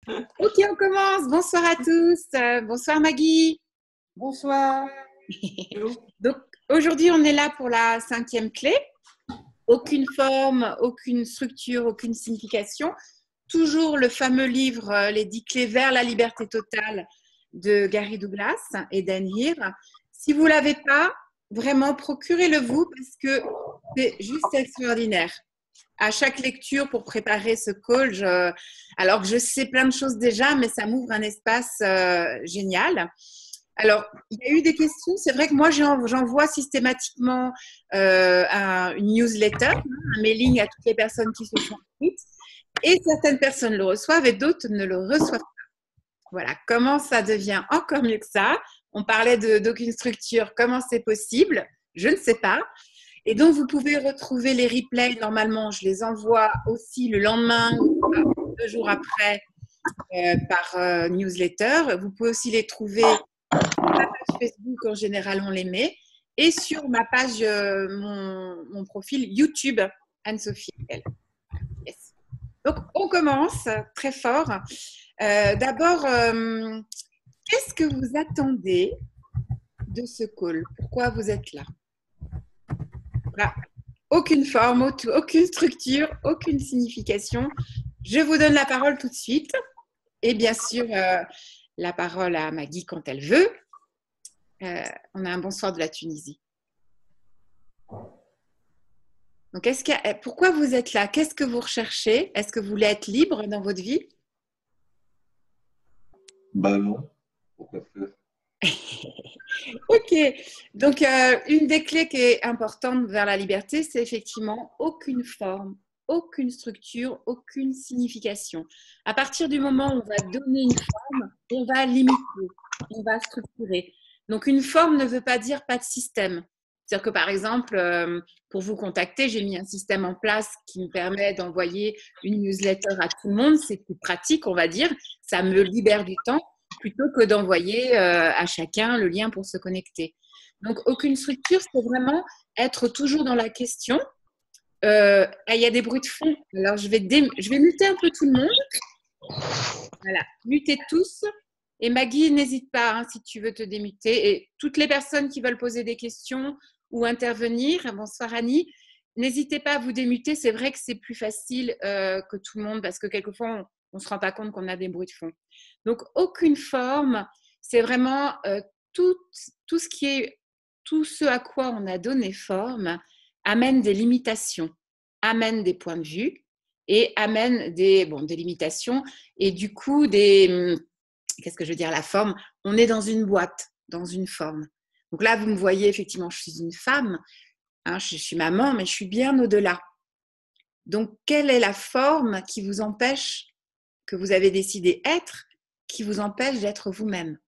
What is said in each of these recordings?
Ok, on commence. Bonsoir à tous. Bonsoir Maggie. Bonsoir. Hello. Donc aujourd'hui, on est là pour la cinquième clé. Aucune forme, aucune structure, aucune signification. Toujours le fameux livre Les 10 clés vers la liberté totale de Gary Douglas et Dan Heer. Si vous ne l'avez pas, vraiment procurez-le-vous parce que c'est juste extraordinaire. À chaque lecture pour préparer ce call, alors que je sais plein de choses déjà, mais ça m'ouvre un espace génial. Alors, il y a eu des questions. C'est vrai que moi, j'envoie systématiquement une newsletter, un mailing à toutes les personnes qui se sont inscrites. Et certaines personnes le reçoivent et d'autres ne le reçoivent pas. Voilà, comment ça devient encore mieux que ça? On parlait d'aucune structure. Comment c'est possible? Je ne sais pas. Et donc, vous pouvez retrouver les replays. Normalement, je les envoie aussi le lendemain ou 2 jours après par newsletter. Vous pouvez aussi les trouver sur ma page Facebook. En général, on les met. Et sur ma page, mon profil YouTube, Anne-Sophie. Yes. Donc, on commence très fort. D'abord, qu'est-ce que vous attendez de ce call? Pourquoi vous êtes là? Voilà. Aucune forme, aucune structure, aucune signification. Je vous donne la parole tout de suite. Et bien sûr, la parole à Maggie quand elle veut. On a un bonsoir de la Tunisie. Donc, pourquoi vous êtes là? Qu'est-ce que vous recherchez? Est-ce que vous voulez être libre dans votre vie? Bah non, pourquoi faire? Ok. Donc, une des clés qui est importante vers la liberté, c'est effectivement aucune forme, aucune structure, aucune signification. À partir du moment où on va donner une forme, on va limiter, on va structurer. Donc, une forme ne veut pas dire pas de système. C'est-à-dire que, par exemple, pour vous contacter, j'ai mis un système en place qui me permet d'envoyer une newsletter à tout le monde. C'est plus pratique, on va dire. Ça me libère du temps plutôt que d'envoyer à chacun le lien pour se connecter. Donc, aucune structure, c'est vraiment être toujours dans la question. Il y a des bruits de fond. Alors, je vais muter un peu tout le monde. Voilà, mutez tous. Et Maggie, n'hésite pas hein, si tu veux te démuter. Et toutes les personnes qui veulent poser des questions ou intervenir, bonsoir Annie, n'hésitez pas à vous démuter. C'est vrai que c'est plus facile que tout le monde parce que quelquefois, on ne se rend pas compte qu'on a des bruits de fond. Donc, aucune forme. C'est vraiment tout, tout ce qui est, tout ce à quoi on a donné forme amène des limitations, amène des points de vue et amène des limitations et du coup qu'est-ce que je veux dire, la forme, on est dans une boîte, dans une forme. Donc là, vous me voyez, effectivement, je suis une femme, hein, je suis maman, mais je suis bien au-delà. Donc, quelle est la forme qui vous empêche, que vous avez décidé être, qui vous empêche d'être vous-même,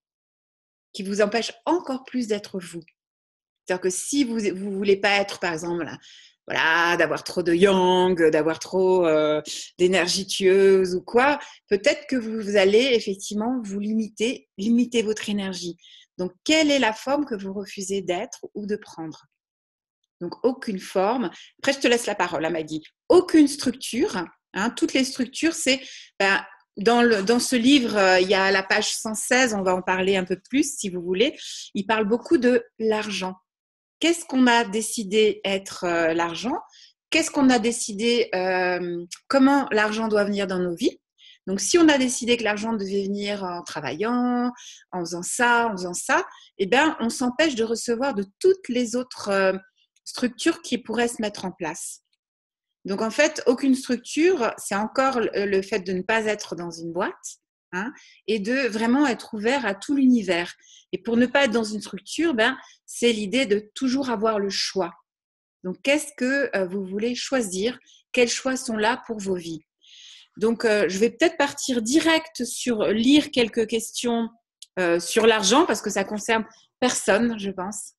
qui vous empêche encore plus d'être vous? C'est-à-dire que si vous ne voulez pas être, par exemple, voilà, d'avoir trop de yang, d'avoir trop d'énergie tueuse ou quoi, peut-être que vous allez effectivement vous limiter votre énergie. Donc, quelle est la forme que vous refusez d'être ou de prendre? Donc, aucune forme. Après, je te laisse la parole, à Maggie. Aucune structure. Hein, toutes les structures, c'est... Ben, dans ce livre, il y a la page 116, on va en parler un peu plus si vous voulez. Il parle beaucoup de l'argent. Qu'est-ce qu'on a décidé être l'argent? Qu'est-ce qu'on a décidé, comment l'argent doit venir dans nos vies? Donc, si on a décidé que l'argent devait venir en travaillant, en faisant ça, eh bien, on s'empêche de recevoir de toutes les autres structures qui pourraient se mettre en place. Donc, en fait, aucune structure, c'est encore le fait de ne pas être dans une boîte hein, et de vraiment être ouvert à tout l'univers. Et pour ne pas être dans une structure, ben, c'est l'idée de toujours avoir le choix. Donc, qu'est-ce que vous voulez choisir? Quels choix sont là pour vos vies? Donc, je vais peut-être partir direct sur lire quelques questions sur l'argent parce que ça concerne personne, je pense,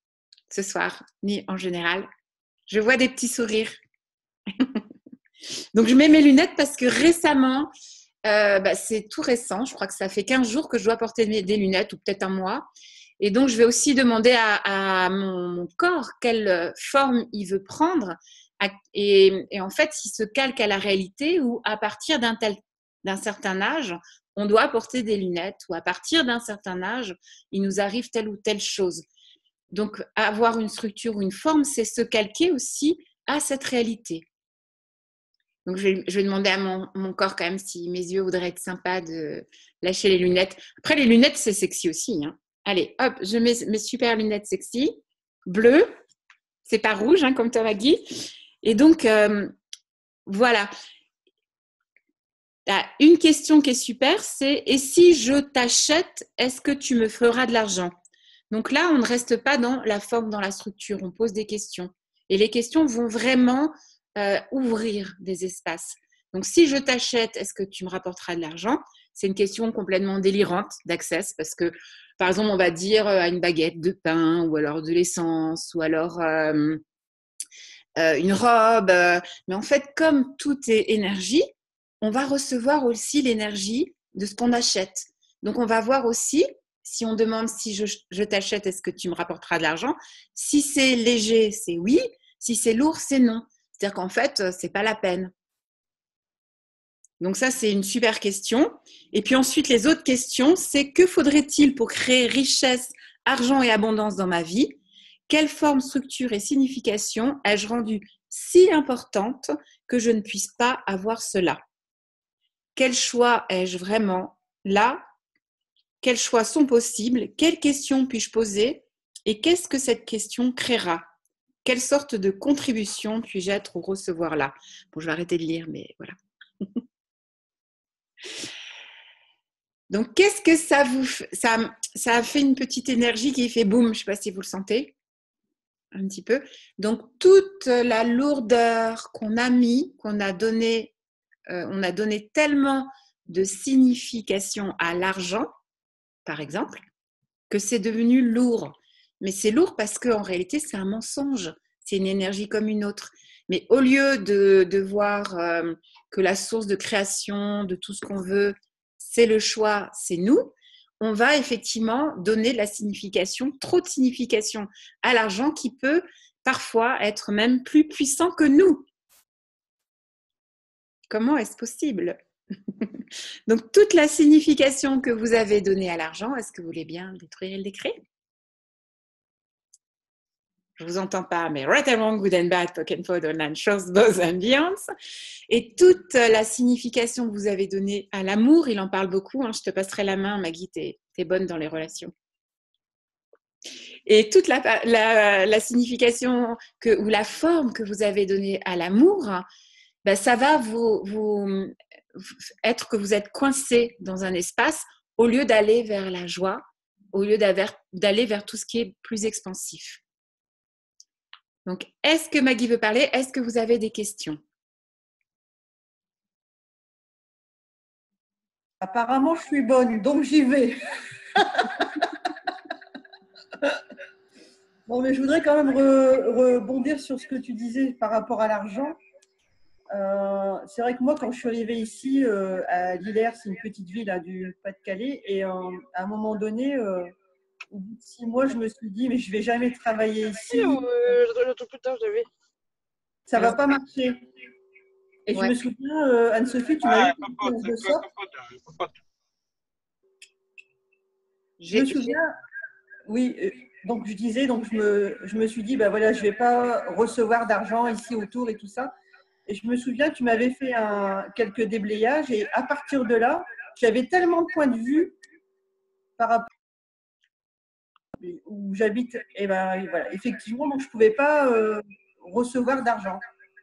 ce soir, ni en général. Je vois des petits sourires. Donc, je mets mes lunettes parce que récemment, c'est tout récent. Je crois que ça fait 15 jours que je dois porter des lunettes ou peut-être un mois. Et donc, je vais aussi demander à mon corps quelle forme il veut prendre et en fait, s'il se calque à la réalité ou à partir d'un tel d'un certain âge, on doit porter des lunettes ou à partir d'un certain âge, il nous arrive telle ou telle chose. Donc, avoir une structure ou une forme, c'est se calquer aussi à cette réalité. Donc, je vais demander à mon corps quand même si mes yeux voudraient être sympas de lâcher les lunettes. Après, les lunettes, c'est sexy aussi. Hein. Allez, hop, je mets mes super lunettes sexy, bleues. C'est pas rouge, hein, comme toi, Maggie. Et donc, voilà. Une question qui est super, c'est « Et si je t'achète, est-ce que tu me feras de l'argent ?» Donc là, on ne reste pas dans la forme, dans la structure. On pose des questions. Et les questions vont vraiment ouvrir des espaces. Donc, si je t'achète, est-ce que tu me rapporteras de l'argent? C'est une question complètement délirante d'accès parce que, par exemple, on va dire à une baguette de pain ou alors de l'essence ou alors une robe. Mais en fait, comme tout est énergie, on va recevoir aussi l'énergie de ce qu'on achète. Donc, on va voir aussi, si on demande si je t'achète, est-ce que tu me rapporteras de l'argent? Si c'est léger, c'est oui. Si c'est lourd, c'est non. C'est-à-dire qu'en fait, c'est pas la peine. Donc ça, c'est une super question. Et puis ensuite, les autres questions, c'est que faudrait-il pour créer richesse, argent et abondance dans ma vie? Quelle forme, structure et signification ai-je rendue si importante que je ne puisse pas avoir cela? Quel choix ai-je vraiment là? Quels choix sont possibles? Quelles questions puis-je poser? Et qu'est-ce que cette question créera? Quelle sorte de contribution puis-je être ou recevoir là? Bon, je vais arrêter de lire, mais voilà. Donc, qu'est-ce que ça vous fait? Ça a fait une petite énergie qui fait boum, je ne sais pas si vous le sentez un petit peu. Donc, toute la lourdeur qu'on a mis, qu'on a donné, on a donné tellement de signification à l'argent, par exemple, que c'est devenu lourd. Mais c'est lourd parce qu'en réalité, c'est un mensonge. C'est une énergie comme une autre. Mais au lieu de voir que la source de création, de tout ce qu'on veut, c'est le choix, c'est nous, on va effectivement donner de la signification, trop de signification à l'argent qui peut parfois être même plus puissant que nous. Comment est-ce possible? Donc, toute la signification que vous avez donnée à l'argent, est-ce que vous voulez bien détruire et le décret? Je ne vous entends pas, mais right and wrong, good and bad, poke and pod, online, shows, both and beyond. Et toute la signification que vous avez donnée à l'amour, il en parle beaucoup. Hein, je te passerai la main, Maggie, t'es bonne dans les relations. Et toute la signification ou la forme que vous avez donnée à l'amour, ben, ça va vous être que vous êtes coincé dans un espace au lieu d'aller vers la joie, au lieu d'aller vers tout ce qui est plus expansif. Donc, est-ce que Maggie veut parler? Est-ce que vous avez des questions? Apparemment, je suis bonne, donc j'y vais. Bon, mais je voudrais quand même rebondir sur ce que tu disais par rapport à l'argent. C'est vrai que moi, quand je suis arrivée ici à Villers, c'est une petite ville du Pas-de-Calais, et à un moment donné, au bout de 6 mois, je me suis dit, mais je ne vais jamais travailler ici. Ça ne va pas marcher. Et je me souviens, Anne-Sophie, tu m'as dit de ça. Je me souviens, oui, donc je disais, donc je me suis dit, ben voilà, je ne vais pas recevoir d'argent ici autour et tout ça. Et je me souviens, tu m'avais fait quelques déblayages, et à partir de là, j'avais tellement de points de vue par rapport où j'habite, et ben voilà, effectivement, donc je ne pouvais pas recevoir d'argent.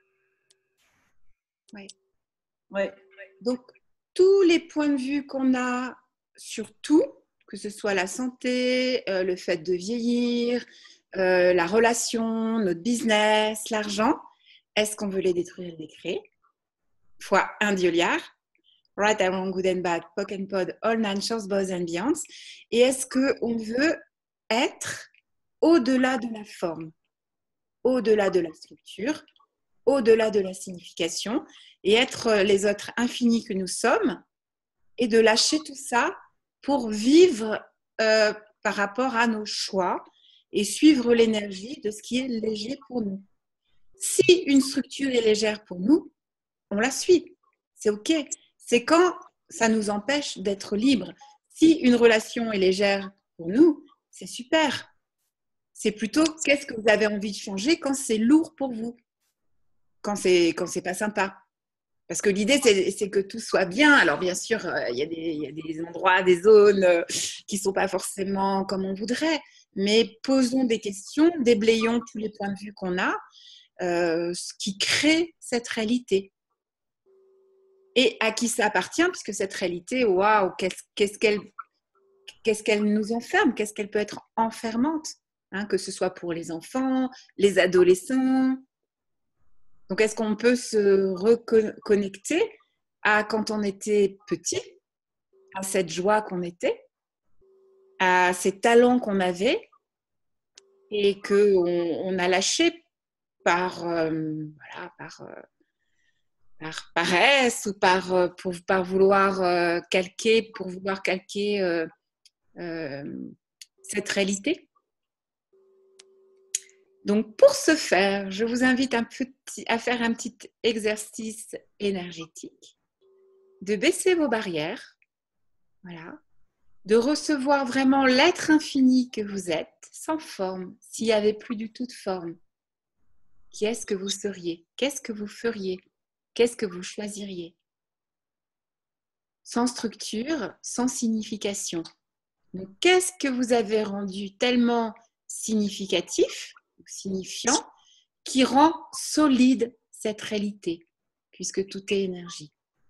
Oui. Ouais. Donc, tous les points de vue qu'on a sur tout, que ce soit la santé, le fait de vieillir, la relation, notre business, l'argent, est-ce qu'on veut les détruire et les créer? Fois 1 dioliard, right and wrong, good and bad, poke and pod, all nine shorts, bows and beyonds. Et est-ce qu'on veut être au-delà de la forme, au-delà de la structure, au-delà de la signification, et être les êtres infinis que nous sommes, et de lâcher tout ça pour vivre par rapport à nos choix et suivre l'énergie de ce qui est léger pour nous. Si une structure est légère pour nous, on la suit. C'est OK. C'est quand ça nous empêche d'être libres. Si une relation est légère pour nous, c'est super. C'est plutôt qu'est-ce que vous avez envie de changer quand c'est lourd pour vous, quand c'est pas sympa. Parce que l'idée, c'est que tout soit bien. Alors, bien sûr, il y a des endroits, des zones qui ne sont pas forcément comme on voudrait. Mais posons des questions, déblayons tous les points de vue qu'on a, ce qui crée cette réalité. Et à qui ça appartient, puisque cette réalité, waouh, qu'est-ce qu'elle nous enferme, qu'est-ce qu'elle peut être enfermante, hein, que ce soit pour les enfants, les adolescents. Donc, est-ce qu'on peut se reconnecter à quand on était petit, à cette joie qu'on était, à ces talents qu'on avait et qu'on a lâché par paresse ou par vouloir calquer, cette réalité. Donc, pour ce faire, je vous invite à faire un petit exercice énergétique, de baisser vos barrières, voilà, de recevoir vraiment l'être infini que vous êtes, sans forme, s'il n'y avait plus du tout de forme. Qui est-ce que vous seriez? Qu'est-ce que vous feriez? Qu'est-ce que vous choisiriez? Sans structure, sans signification. Donc, qu'est-ce que vous avez rendu tellement significatif ou signifiant qui rend solide cette réalité, puisque tout est énergie.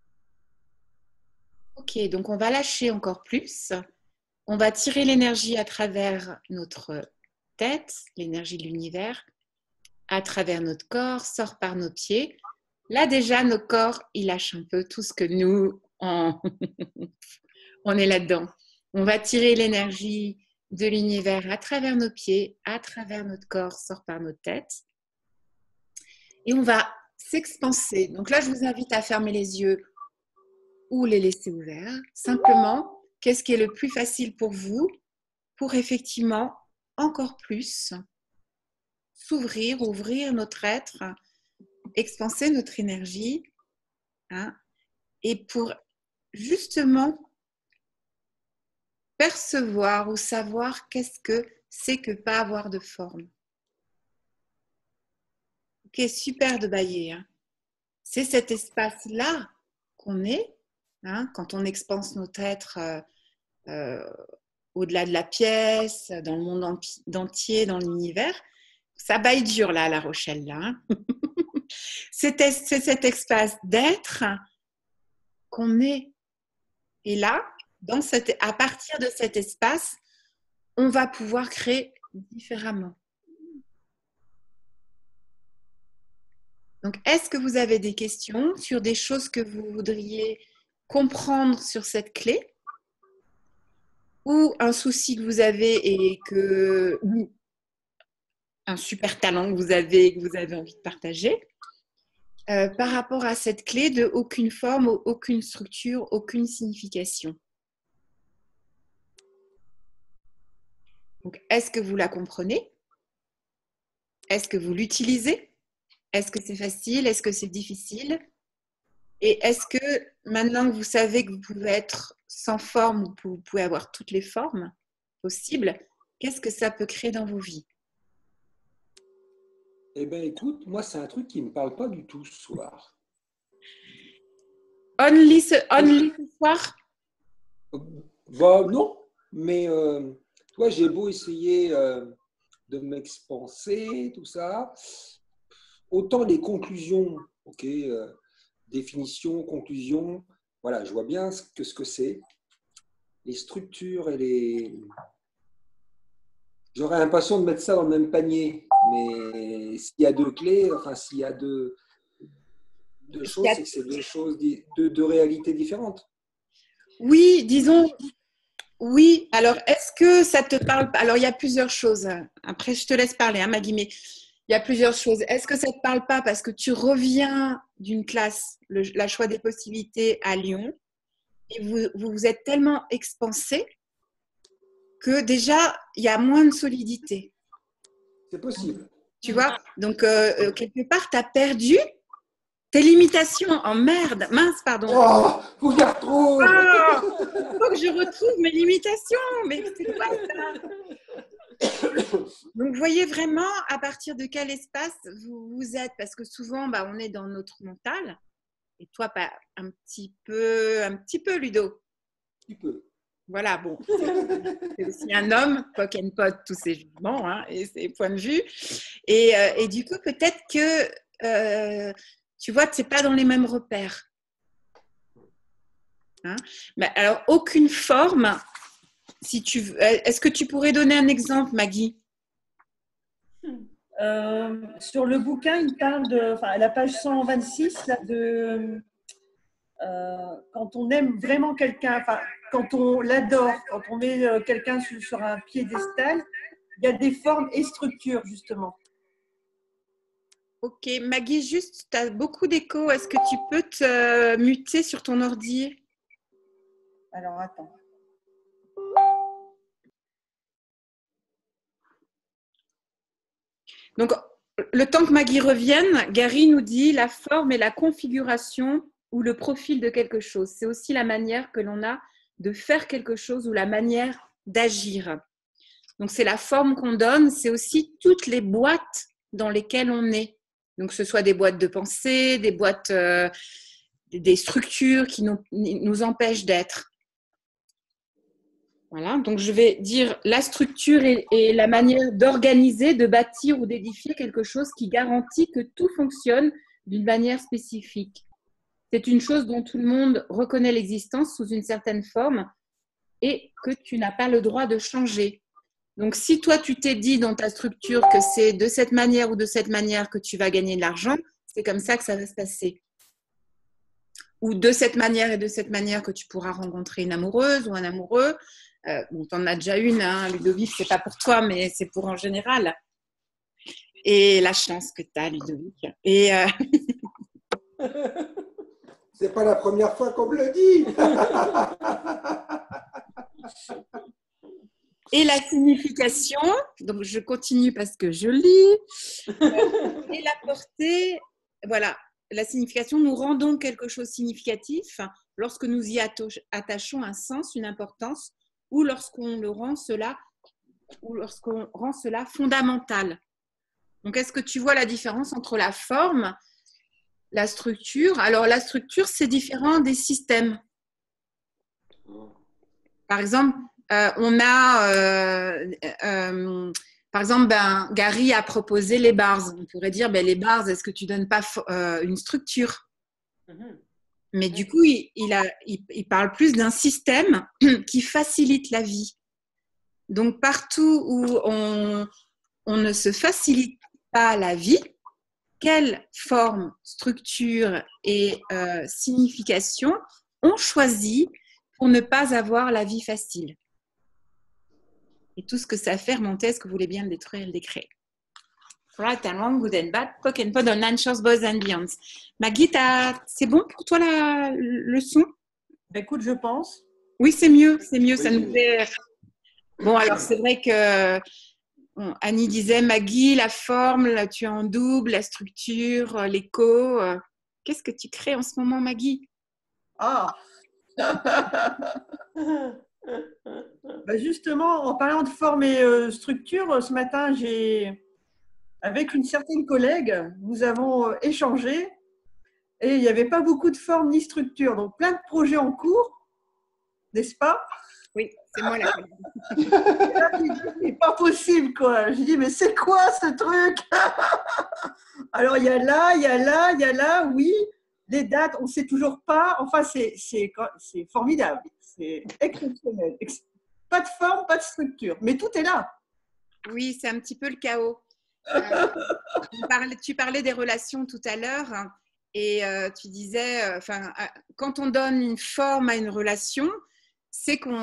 Ok, donc on va lâcher encore plus. On va tirer l'énergie à travers notre tête, l'énergie de l'univers, à travers notre corps, sort par nos pieds. Là déjà, nos corps, ils lâchent un peu tout ce que nous, on est là-dedans. On va tirer l'énergie de l'univers à travers nos pieds, à travers notre corps, sort par notre tête. Et on va s'expanser. Donc là, je vous invite à fermer les yeux ou les laisser ouverts. Simplement, qu'est-ce qui est le plus facile pour vous pour effectivement encore plus s'ouvrir, ouvrir notre être, expanser notre énergie, hein, et pour justement percevoir ou savoir qu'est-ce que c'est que pas avoir de forme. Ok, super de bailler. Hein. C'est cet espace-là qu'on est, hein, quand on expanse notre être au-delà de la pièce, dans le monde entier, dans l'univers. Ça baille dur là à La Rochelle. Là, hein. C'est cet espace d'être qu'on est. Et là, à partir de cet espace, on va pouvoir créer différemment. Donc, est-ce que vous avez des questions sur des choses que vous voudriez comprendre sur cette clé? Ou un souci que vous avez ou un super talent que vous avez et que vous avez envie de partager par rapport à cette clé de aucune forme, aucune structure, aucune signification. Donc, est-ce que vous la comprenez? Est-ce que vous l'utilisez? Est-ce que c'est facile? Est-ce que c'est difficile? Et est-ce que maintenant que vous savez que vous pouvez être sans forme ou que vous pouvez avoir toutes les formes possibles, qu'est-ce que ça peut créer dans vos vies? Eh bien, écoute, moi, c'est un truc qui ne me parle pas du tout ce soir. Only ce soir? Non, mais toi, j'ai beau essayer de m'expanser, tout ça. Autant les conclusions, ok, définition, conclusion, voilà, je vois bien ce que c'est. Les structures et les... J'aurais l'impression de mettre ça dans le même panier, mais s'il y a deux clés, enfin, s'il y a deux choses, c'est que c'est deux choses, deux réalités différentes. Oui, disons, oui. Alors, est-ce que ça te parle? Alors, il y a plusieurs choses. Après, je te laisse parler, hein, Maggie, mais il y a plusieurs choses. Est-ce que ça ne te parle pas parce que tu reviens d'une classe, la choix des possibilités à Lyon, et vous êtes tellement expansé que déjà, il y a moins de solidité. C'est possible. Tu vois? Donc, quelque part, tu as perdu Tes limitations, oh merde, mince, pardon. Oh, faut que je les retrouve. Faut que je retrouve mes limitations, mais c'est quoi ça? Donc, vous voyez vraiment à partir de quel espace vous êtes, parce que souvent, on est dans notre mental, et toi, un petit peu, Ludo. Un petit peu. Voilà, bon, c'est aussi un homme, poc and pot, tous ses jugements hein, et ses points de vue. Et du coup, peut-être que, tu vois, tu n'es pas dans les mêmes repères. Hein? Alors, aucune forme, si tu veux. Est-ce que tu pourrais donner un exemple, Maggie? Sur le bouquin, il parle à la page 126, là, quand on aime vraiment quelqu'un, quand on l'adore, quand on met quelqu'un sur un piédestal, il y a des formes et structures, justement. Ok, Maggie, juste, tu as beaucoup d'écho. Est-ce que tu peux te muter sur ton ordi? Alors, attends. Donc, le temps que Maggie revienne, Gary nous dit la forme et la configuration ou le profil de quelque chose. C'est aussi la manière que l'on a de faire quelque chose ou la manière d'agir. Donc, c'est la forme qu'on donne, c'est aussi toutes les boîtes dans lesquelles on est. Donc, que ce soit des boîtes de pensée, des boîtes, des structures qui nous empêchent d'être. Voilà, donc je vais dire la structure et la manière d'organiser, de bâtir ou d'édifier quelque chose qui garantit que tout fonctionne d'une manière spécifique. C'est une chose dont tout le monde reconnaît l'existence sous une certaine forme et que tu n'as pas le droit de changer. Donc, si toi, tu t'es dit dans ta structure que c'est de cette manière ou de cette manière que tu vas gagner de l'argent, c'est comme ça que ça va se passer. Ou de cette manière et de cette manière que tu pourras rencontrer une amoureuse ou un amoureux. Bon, tu en as déjà une, hein, Ludovic, c'est pas pour toi, mais c'est pour en général. Et la chance que tu as, Ludovic. Et c'est pas la première fois qu'on me le dit. Et la signification, donc je continue parce que je lis. Et la portée, voilà, la signification, nous rendons quelque chose significatif lorsque nous y attachons un sens, une importance, ou lorsqu'on rend cela fondamental. Donc, est-ce que tu vois la différence entre la forme, la structure? Alors, la structure, c'est différent des systèmes. Par exemple, par exemple, Gary a proposé les bars. On pourrait dire, les bars, est-ce que tu ne donnes pas une structure? Mais du coup, il parle plus d'un système qui facilite la vie. Donc, partout où on ne se facilite pas la vie, quelle forme, structure et signification on choisit pour ne pas avoir la vie facile? Et tout ce que ça fait remonter, est-ce que vous voulez bien le détruire et le décréer? Right and wrong, good and bad, poke and pod, online shores, boys and beyonds. Maggie, c'est bon pour toi le son? Écoute, je pense. Oui, c'est mieux, ça nous fait... Bon, alors c'est vrai que Annie disait, Maggie, la forme, là, tu es en double, la structure, l'écho. Qu'est-ce que tu crées en ce moment, Maggie? Ah justement, en parlant de forme et structure, ce matin, avec une certaine collègue, nous avons échangé et il n'y avait pas beaucoup de forme ni structure. Donc, plein de projets en cours, n'est-ce pas? Oui, c'est moi la c'est pas possible, quoi. Je dis, mais c'est quoi ce truc? Alors, il y a là, il y a là, il y a là, oui. Les dates, on ne sait toujours pas. Enfin, c'est formidable. C'est exceptionnel. Pas de forme, pas de structure. Mais tout est là. Oui, c'est un petit peu le chaos. Tu parlais des relations tout à l'heure et tu disais, quand on donne une forme à une relation, c'est qu'on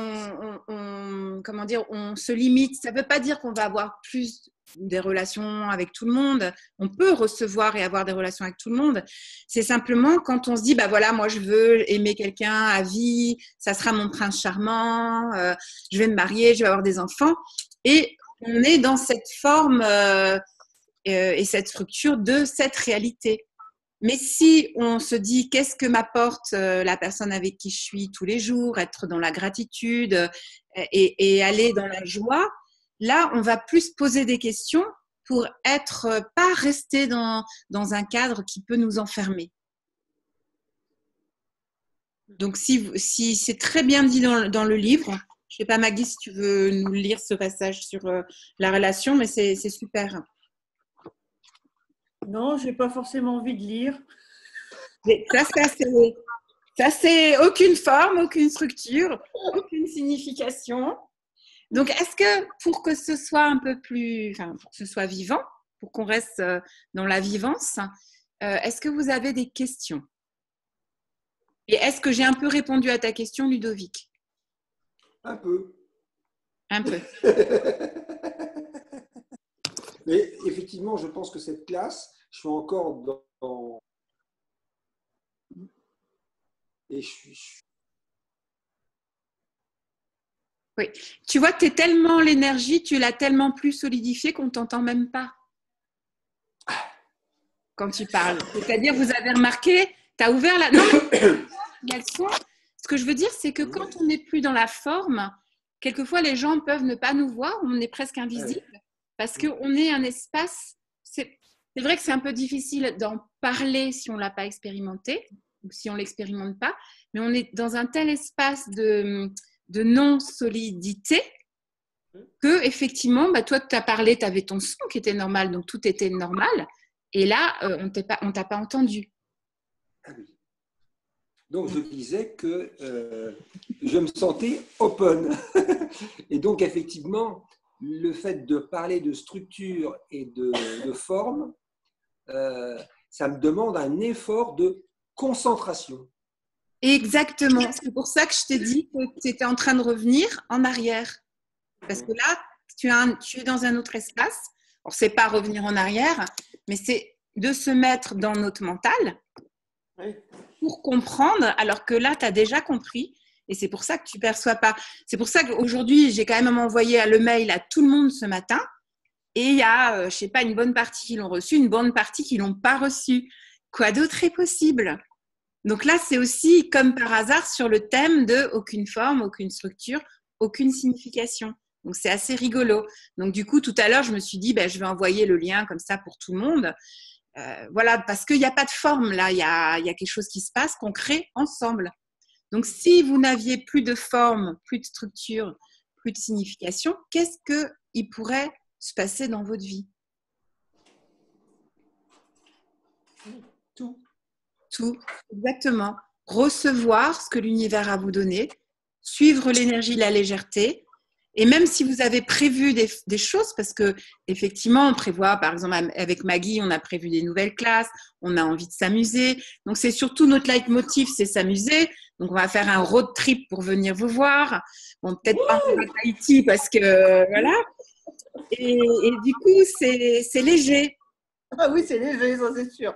se limite. Ça ne veut pas dire qu'on va avoir plus des relations avec tout le monde. On peut recevoir et avoir des relations avec tout le monde. C'est simplement quand on se dit, moi je veux aimer quelqu'un à vie, ça sera mon prince charmant, je vais me marier, je vais avoir des enfants. Et on est dans cette forme et cette structure de cette réalité. Mais si on se dit qu'est-ce que m'apporte la personne avec qui je suis tous les jours, être dans la gratitude et aller dans la joie, là, on va plus poser des questions pour être pas rester dans un cadre qui peut nous enfermer. Donc, si c'est très bien dit dans le livre, je sais pas, Maggie, si tu veux nous lire ce passage sur la relation, mais c'est super. Non, je n'ai pas forcément envie de lire. Mais ça, c'est aucune forme, aucune structure, aucune signification. Donc, est-ce que pour que ce soit un peu plus, enfin, pour que ce soit vivant, pour qu'on reste dans la vivance, est-ce que vous avez des questions? Et est-ce que j'ai un peu répondu à ta question, Ludovic? Un peu. Un peu. Mais effectivement, je pense que cette classe, je suis encore dans... Et je suis... Oui. Tu vois, tu es tellement l'énergie, tu l'as tellement plus solidifiée qu'on ne t'entend même pas quand tu parles. C'est-à-dire, vous avez remarqué, tu as ouvert la... Non, mais ce que je veux dire, c'est que quand on n'est plus dans la forme, quelquefois, les gens peuvent ne pas nous voir, on est presque invisible, parce qu'on est un espace... C'est vrai que c'est un peu difficile d'en parler si on ne l'a pas expérimenté, ou si on ne l'expérimente pas, mais on est dans un tel espace de non-solidité que, effectivement, bah, toi, tu as parlé, tu avais ton son qui était normal, donc tout était normal, et là, on ne t'a pas entendu. Ah oui. Donc, je disais que je me sentais open. Et donc, effectivement, le fait de parler de structure et de forme, ça me demande un effort de concentration. Exactement. C'est pour ça que je t'ai dit que tu étais en train de revenir en arrière. Parce que là, tu es dans un autre espace. Alors, c'est pas revenir en arrière, mais c'est de se mettre dans notre mental pour comprendre, alors que là, tu as déjà compris. Et c'est pour ça que tu ne perçois pas. C'est pour ça qu'aujourd'hui, j'ai quand même envoyé le mail à tout le monde ce matin. Et il y a, je ne sais pas, une bonne partie qui l'ont reçu, une bonne partie qui ne l'ont pas reçu. Quoi d'autre est possible? Donc là, c'est aussi, comme par hasard, sur le thème de aucune forme, aucune structure, aucune signification. Donc, c'est assez rigolo. Donc, du coup, tout à l'heure, je me suis dit, je vais envoyer le lien comme ça pour tout le monde. Voilà, parce qu'il n'y a pas de forme là, il y a quelque chose qui se passe qu'on crée ensemble. Donc, si vous n'aviez plus de forme, plus de structure, plus de signification, qu'est-ce qu'il pourrait se passer dans votre vie? Tout, exactement. Recevoir ce que l'univers a vous donné, suivre l'énergie, la légèreté. Et même si vous avez prévu des choses, parce que effectivement, on prévoit, par exemple, avec Maggie, on a prévu des nouvelles classes, on a envie de s'amuser. Donc, c'est surtout notre leitmotiv, c'est s'amuser. Donc, on va faire un road trip pour venir vous voir. Bon, peut-être pas en Tahiti parce que, voilà. Et du coup, c'est léger. Ah oui, c'est léger, ça c'est sûr.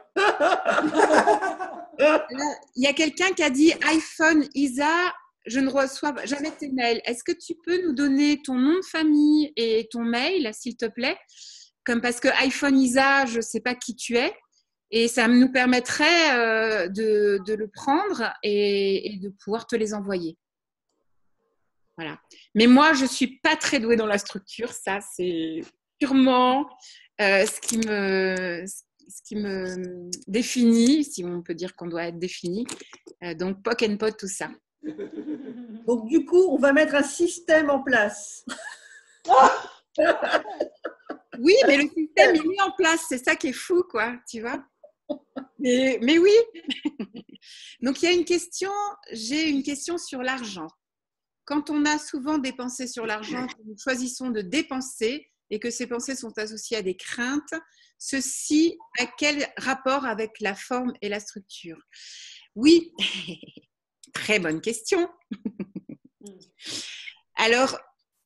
Il y a quelqu'un qui a dit iPhone Isa, je ne reçois jamais tes mails. Est-ce que tu peux nous donner ton nom de famille et ton mail, s'il te plaît? Comme parce que iPhone Isa, je ne sais pas qui tu es. Et ça nous permettrait de le prendre et de pouvoir te les envoyer. Voilà. Mais moi, je ne suis pas très douée dans la structure. Ça, c'est purement ce qui me définit, si on peut dire qu'on doit être défini. Donc, POC and POD, tout ça. Donc, du coup, on va mettre un système en place. Oui, mais le système, il est en place. C'est ça qui est fou, quoi, tu vois. Mais oui. Donc, il y a une question, j'ai une question sur l'argent. Quand on a souvent des pensées sur l'argent, que nous choisissons de dépenser et que ces pensées sont associées à des craintes, ceci a quel rapport avec la forme et la structure? Oui, très bonne question. Alors,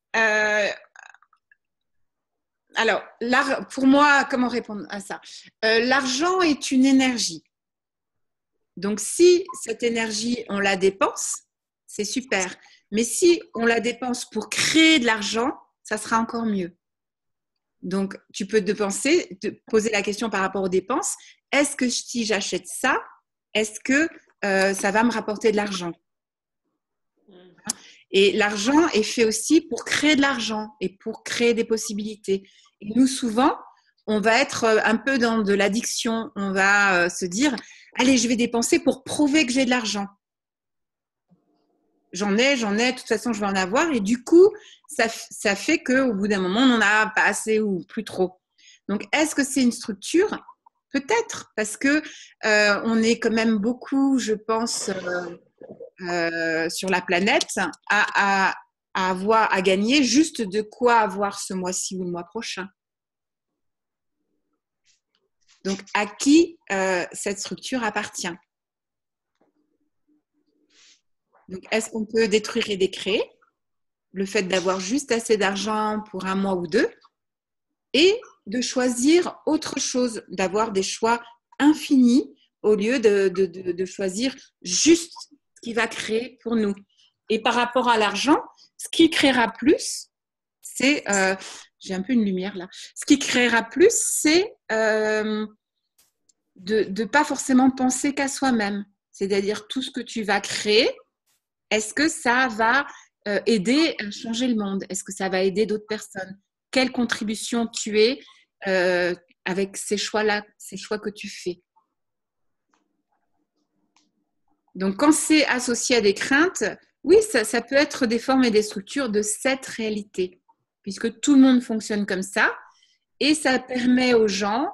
pour moi, comment répondre à ça? L'argent est une énergie. Donc, si cette énergie, on la dépense, c'est super. Mais si on la dépense pour créer de l'argent, ça sera encore mieux. Donc, tu peux te poser la question par rapport aux dépenses est-ce que si j'achète ça, est-ce que ça va me rapporter de l'argent? Et l'argent est fait aussi pour créer de l'argent et pour créer des possibilités. Et nous, souvent, on va être un peu dans de l'addiction. On va se dire, allez, je vais dépenser pour prouver que j'ai de l'argent. J'en ai, de toute façon, je vais en avoir. Et du coup, ça fait qu'au bout d'un moment, on n'en a pas assez ou plus trop. Donc, est-ce que c'est une structure? Peut-être, parce que on est quand même beaucoup, je pense, sur la planète à gagner juste de quoi avoir ce mois-ci ou le mois prochain. Donc, à qui cette structure appartient? Donc, est-ce qu'on peut détruire et décréer le fait d'avoir juste assez d'argent pour un mois ou deux et de choisir autre chose, d'avoir des choix infinis au lieu de choisir juste ce qui va créer pour nous. Et par rapport à l'argent, ce qui créera plus, c'est… j'ai un peu une lumière là. Ce qui créera plus, c'est de ne pas forcément penser qu'à soi-même. C'est-à-dire tout ce que tu vas créer, est-ce que ça va aider à changer le monde? Est-ce que ça va aider d'autres personnes? Quelle contribution tu es avec ces choix-là, ces choix que tu fais? Donc, quand c'est associé à des craintes, oui, ça peut être des formes et des structures de cette réalité, puisque tout le monde fonctionne comme ça, et ça permet aux gens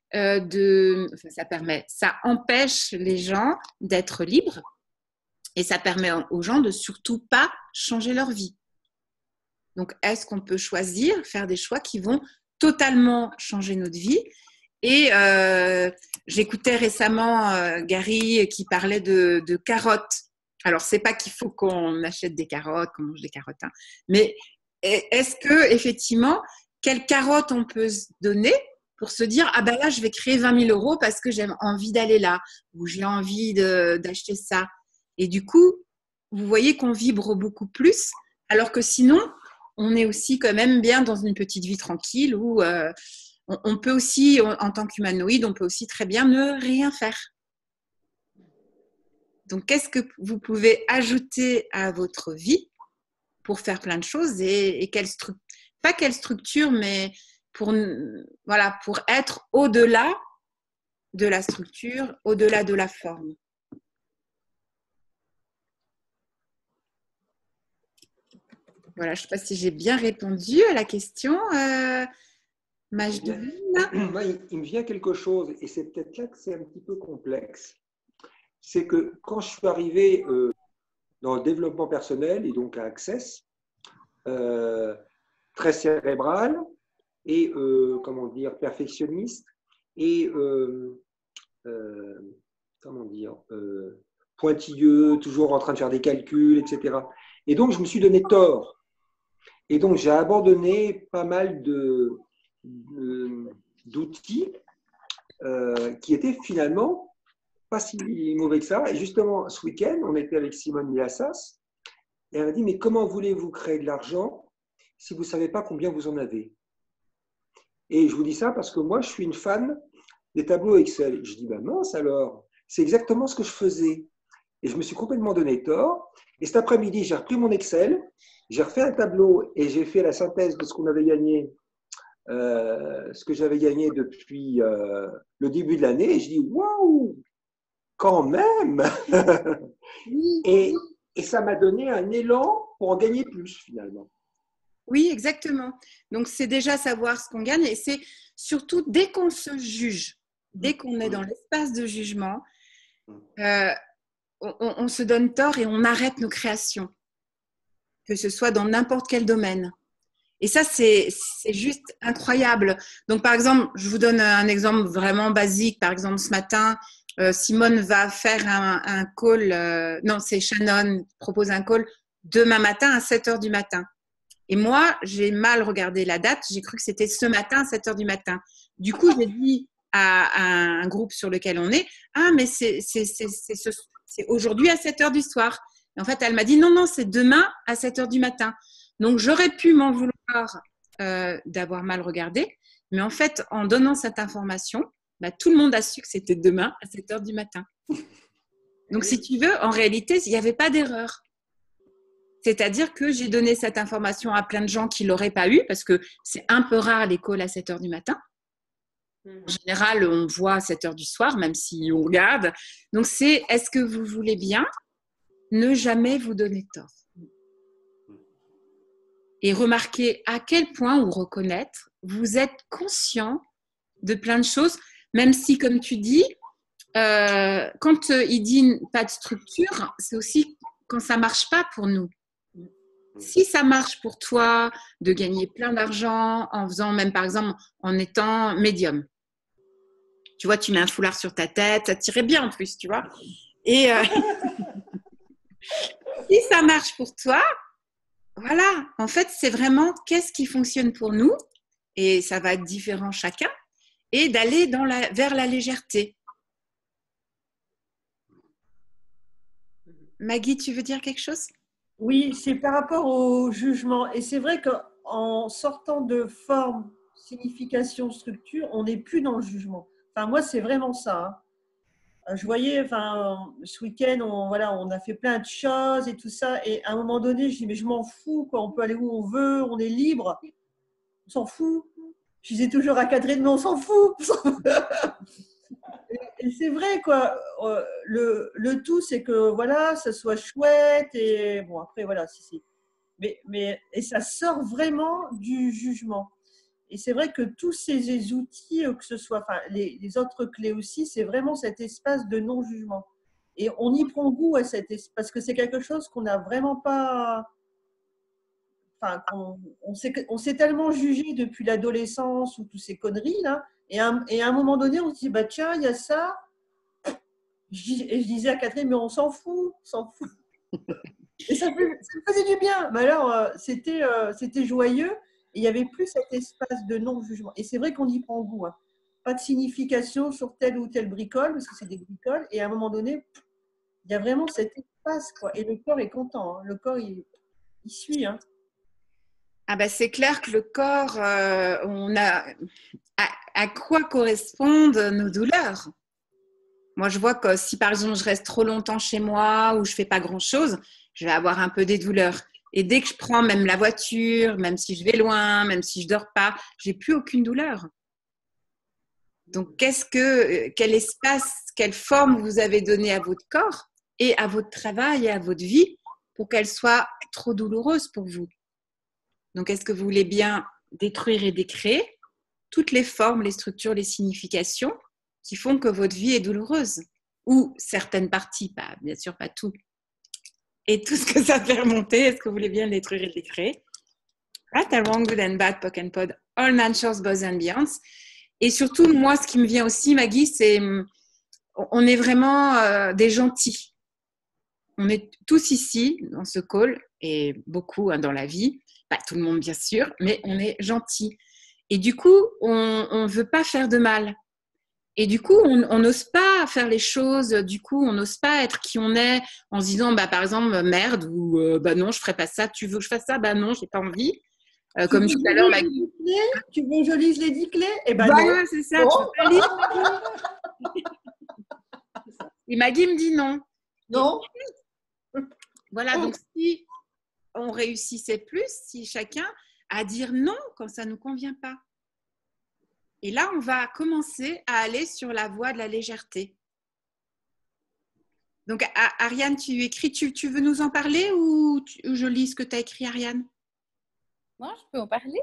ça empêche les gens d'être libres, et ça permet aux gens de surtout pas changer leur vie. Donc, est-ce qu'on peut choisir, faire des choix qui vont totalement changer notre vie? Et j'écoutais récemment Gary qui parlait de carottes. Alors, c'est pas qu'il faut qu'on achète des carottes, qu'on mange des carottes, hein, mais est-ce que effectivement, quelles carottes on peut se donner pour se dire, ah ben là, je vais créer 20 000 € parce que j'ai envie d'aller là, ou j'ai envie d'acheter ça. Et du coup, vous voyez qu'on vibre beaucoup plus, alors que sinon, on est aussi quand même bien dans une petite vie tranquille où on peut aussi, en tant qu'humanoïde, on peut aussi très bien ne rien faire. Donc, qu'est-ce que vous pouvez ajouter à votre vie pour faire plein de choses et pas quelle structure, mais pour être au-delà de la structure, au-delà de la forme. Voilà, je ne sais pas si j'ai bien répondu à la question. Majdoune. Moi, il me vient quelque chose, et c'est peut-être là que c'est un petit peu complexe. C'est que quand je suis arrivé dans le développement personnel et donc à Access, très cérébral et comment dire, perfectionniste et comment dire, pointilleux, toujours en train de faire des calculs, etc. Et donc, je me suis donné tort. Et donc, j'ai abandonné pas mal d'outils qui étaient finalement pas si mauvais que ça. Et justement, ce week-end, on était avec Simone Milassas et elle m'a dit, mais comment voulez-vous créer de l'argent si vous ne savez pas combien vous en avez? Et je vous dis ça parce que moi, je suis une fan des tableaux Excel. Je dis, ben mince alors, c'est exactement ce que je faisais. Et je me suis complètement donné tort. Et cet après-midi, j'ai repris mon Excel, j'ai refait un tableau et j'ai fait la synthèse de ce qu'on avait gagné, ce que j'avais gagné depuis le début de l'année. Et je dis, waouh, quand même. et ça m'a donné un élan pour en gagner plus finalement. Oui, exactement. Donc, c'est déjà savoir ce qu'on gagne et c'est surtout dès qu'on se juge, dès qu'on est dans l'espace de jugement, on se donne tort et on arrête nos créations, que ce soit dans n'importe quel domaine. Et ça, c'est juste incroyable. Donc, par exemple, je vous donne un exemple vraiment basique. Par exemple, ce matin, Simone va faire un call. Non, c'est Shannon propose un call demain matin à 7h du matin. Et moi, j'ai mal regardé la date. J'ai cru que c'était ce matin à 7h du matin. Du coup, j'ai dit à un groupe sur lequel on est, « Ah, mais c'est aujourd'hui à 7h du soir. » Et en fait, elle m'a dit, « Non, c'est demain à 7h du matin. » Donc, j'aurais pu m'en vouloir d'avoir mal regardé. Mais en fait, en donnant cette information, bah, tout le monde a su que c'était demain à 7 heures du matin. Donc, si tu veux, en réalité, il n'y avait pas d'erreur. C'est-à-dire que j'ai donné cette information à plein de gens qui ne l'auraient pas eu, parce que c'est un peu rare les calls à 7 heures du matin. En général, on voit à 7 heures du soir, même si on regarde. Donc, c'est est-ce que vous voulez bien ne jamais vous donner tort? Et remarquer à quel point, ou reconnaître, vous êtes conscient de plein de choses, même si, comme tu dis, quand il dit pas de structure, c'est aussi quand ça marche pas pour nous. Si ça marche pour toi de gagner plein d'argent en faisant, même par exemple, en étant médium, tu vois, tu mets un foulard sur ta tête, ça tirait bien en plus, tu vois. Et si ça marche pour toi, voilà, en fait, c'est vraiment qu'est-ce qui fonctionne pour nous, et ça va être différent chacun, et d'aller vers la légèreté. Maggie, tu veux dire quelque chose? Oui, c'est par rapport au jugement. Et c'est vrai qu'en sortant de forme, signification, structure, on n'est plus dans le jugement. Enfin, moi, c'est vraiment ça. Je voyais, enfin, ce week-end, on a fait plein de choses et tout ça. Et à un moment donné, je dis, mais je m'en fous, quoi. On peut aller où on veut, on est libre. On s'en fout. Je disais toujours à Catherine, mais on s'en fout. Et c'est vrai, quoi. Le tout, c'est que, voilà, ça soit chouette. Et bon, après, voilà, et ça sort vraiment du jugement. Et c'est vrai que tous ces outils, que ce soit, enfin, les autres clés aussi, c'est vraiment cet espace de non-jugement. Et on y prend goût à cet espace, parce que c'est quelque chose qu'on n'a vraiment pas. Enfin, on s'est tellement jugé depuis l'adolescence ou toutes ces conneries, là. Et à un moment donné, on se dit, bah tiens, il y a ça. Et je disais à Catherine, mais on s'en fout, on s'en fout. Et ça me faisait du bien. Mais alors, c'était joyeux. Et il n'y avait plus cet espace de non-jugement. Et c'est vrai qu'on y prend goût. Hein. Pas de signification sur telle ou telle bricole, parce que c'est des bricoles. Et à un moment donné, il y a vraiment cet espace, quoi. Et le corps est content. Hein. Le corps, il suit. Hein. Ah ben c'est clair que le corps, on a à quoi correspondent nos douleurs. Moi, je vois que si par exemple je reste trop longtemps chez moi ou je fais pas grand-chose, je vais avoir un peu des douleurs. Et dès que je prends même la voiture, même si je vais loin, même si je dors pas, j'ai plus aucune douleur. Donc, quel espace, quelle forme vous avez donné à votre corps et à votre travail et à votre vie pour qu'elle soit trop douloureuse pour vous? Donc, est-ce que vous voulez bien détruire et décréer toutes les formes, les structures, les significations qui font que votre vie est douloureuse? Ou certaines parties, pas, bien sûr pas tout. Et tout ce que ça fait remonter, est-ce que vous voulez bien le détruire et le décréer? Right and wrong, good and bad, POC and POD, all natures, both and beyonds. Et surtout, moi, ce qui me vient aussi, Maggie, c'est on est vraiment des gentils. On est tous ici dans ce call, et beaucoup dans la vie, pas tout le monde bien sûr, mais on est gentils. Et du coup, on ne veut pas faire de mal. Et du coup, on n'ose pas faire les choses. Du coup, on n'ose pas être qui on est en se disant, bah, par exemple, merde, ou bah non, je ne ferai pas ça. Tu veux que je fasse ça? Bah non, je n'ai pas envie. Comme tout à l'heure, Maggie. Tu veux que je lise les 10 clés? Eh ben voilà, non. c'est ça. Tu veux pas lire? Et Maggie me dit non. Non. Voilà, donc si on réussissait plus, si chacun à dire non quand ça ne nous convient pas. Et là, on va commencer à aller sur la voie de la légèreté. Donc, Ariane, tu écris, tu veux nous en parler ou je lis ce que tu as écrit, Ariane? Non, je peux en parler.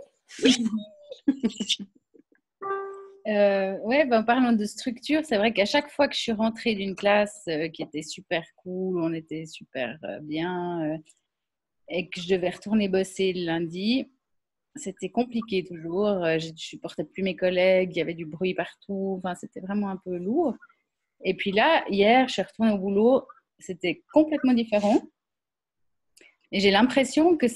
Ouais, en parlant de structure, c'est vrai qu'à chaque fois que je suis rentrée d'une classe qui était super cool, on était super bien, et que je devais retourner bosser le lundi, c'était compliqué toujours. Je ne supportais plus mes collègues, il y avait du bruit partout, enfin, c'était vraiment un peu lourd. Et puis là, hier, je suis retournée au boulot, c'était complètement différent. Et j'ai l'impression que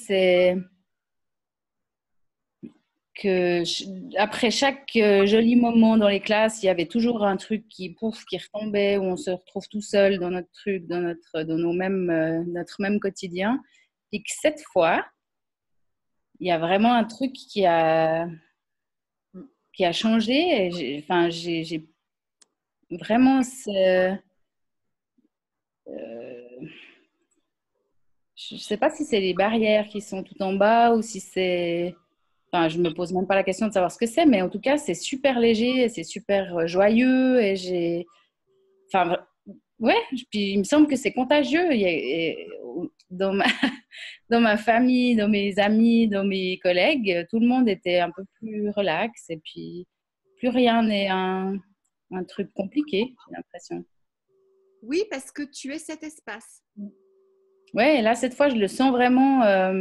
après chaque joli moment dans les classes, il y avait toujours un truc qui retombait, où on se retrouve tout seul dans notre truc, dans notre même quotidien. Et que cette fois, il y a vraiment un truc qui a changé. J'ai vraiment, je ne sais pas si c'est les barrières qui sont tout en bas ou si c'est... Enfin, je me pose même pas la question de savoir ce que c'est, mais en tout cas, c'est super léger, c'est super joyeux et j'ai... Enfin, ouais, puis il me semble que c'est contagieux. Dans ma, dans ma famille, dans mes amis, dans mes collègues, tout le monde était un peu plus relax et puis plus rien n'est un truc compliqué, j'ai l'impression. Oui, parce que tu es cet espace. Ouais, et là, cette fois, je le sens vraiment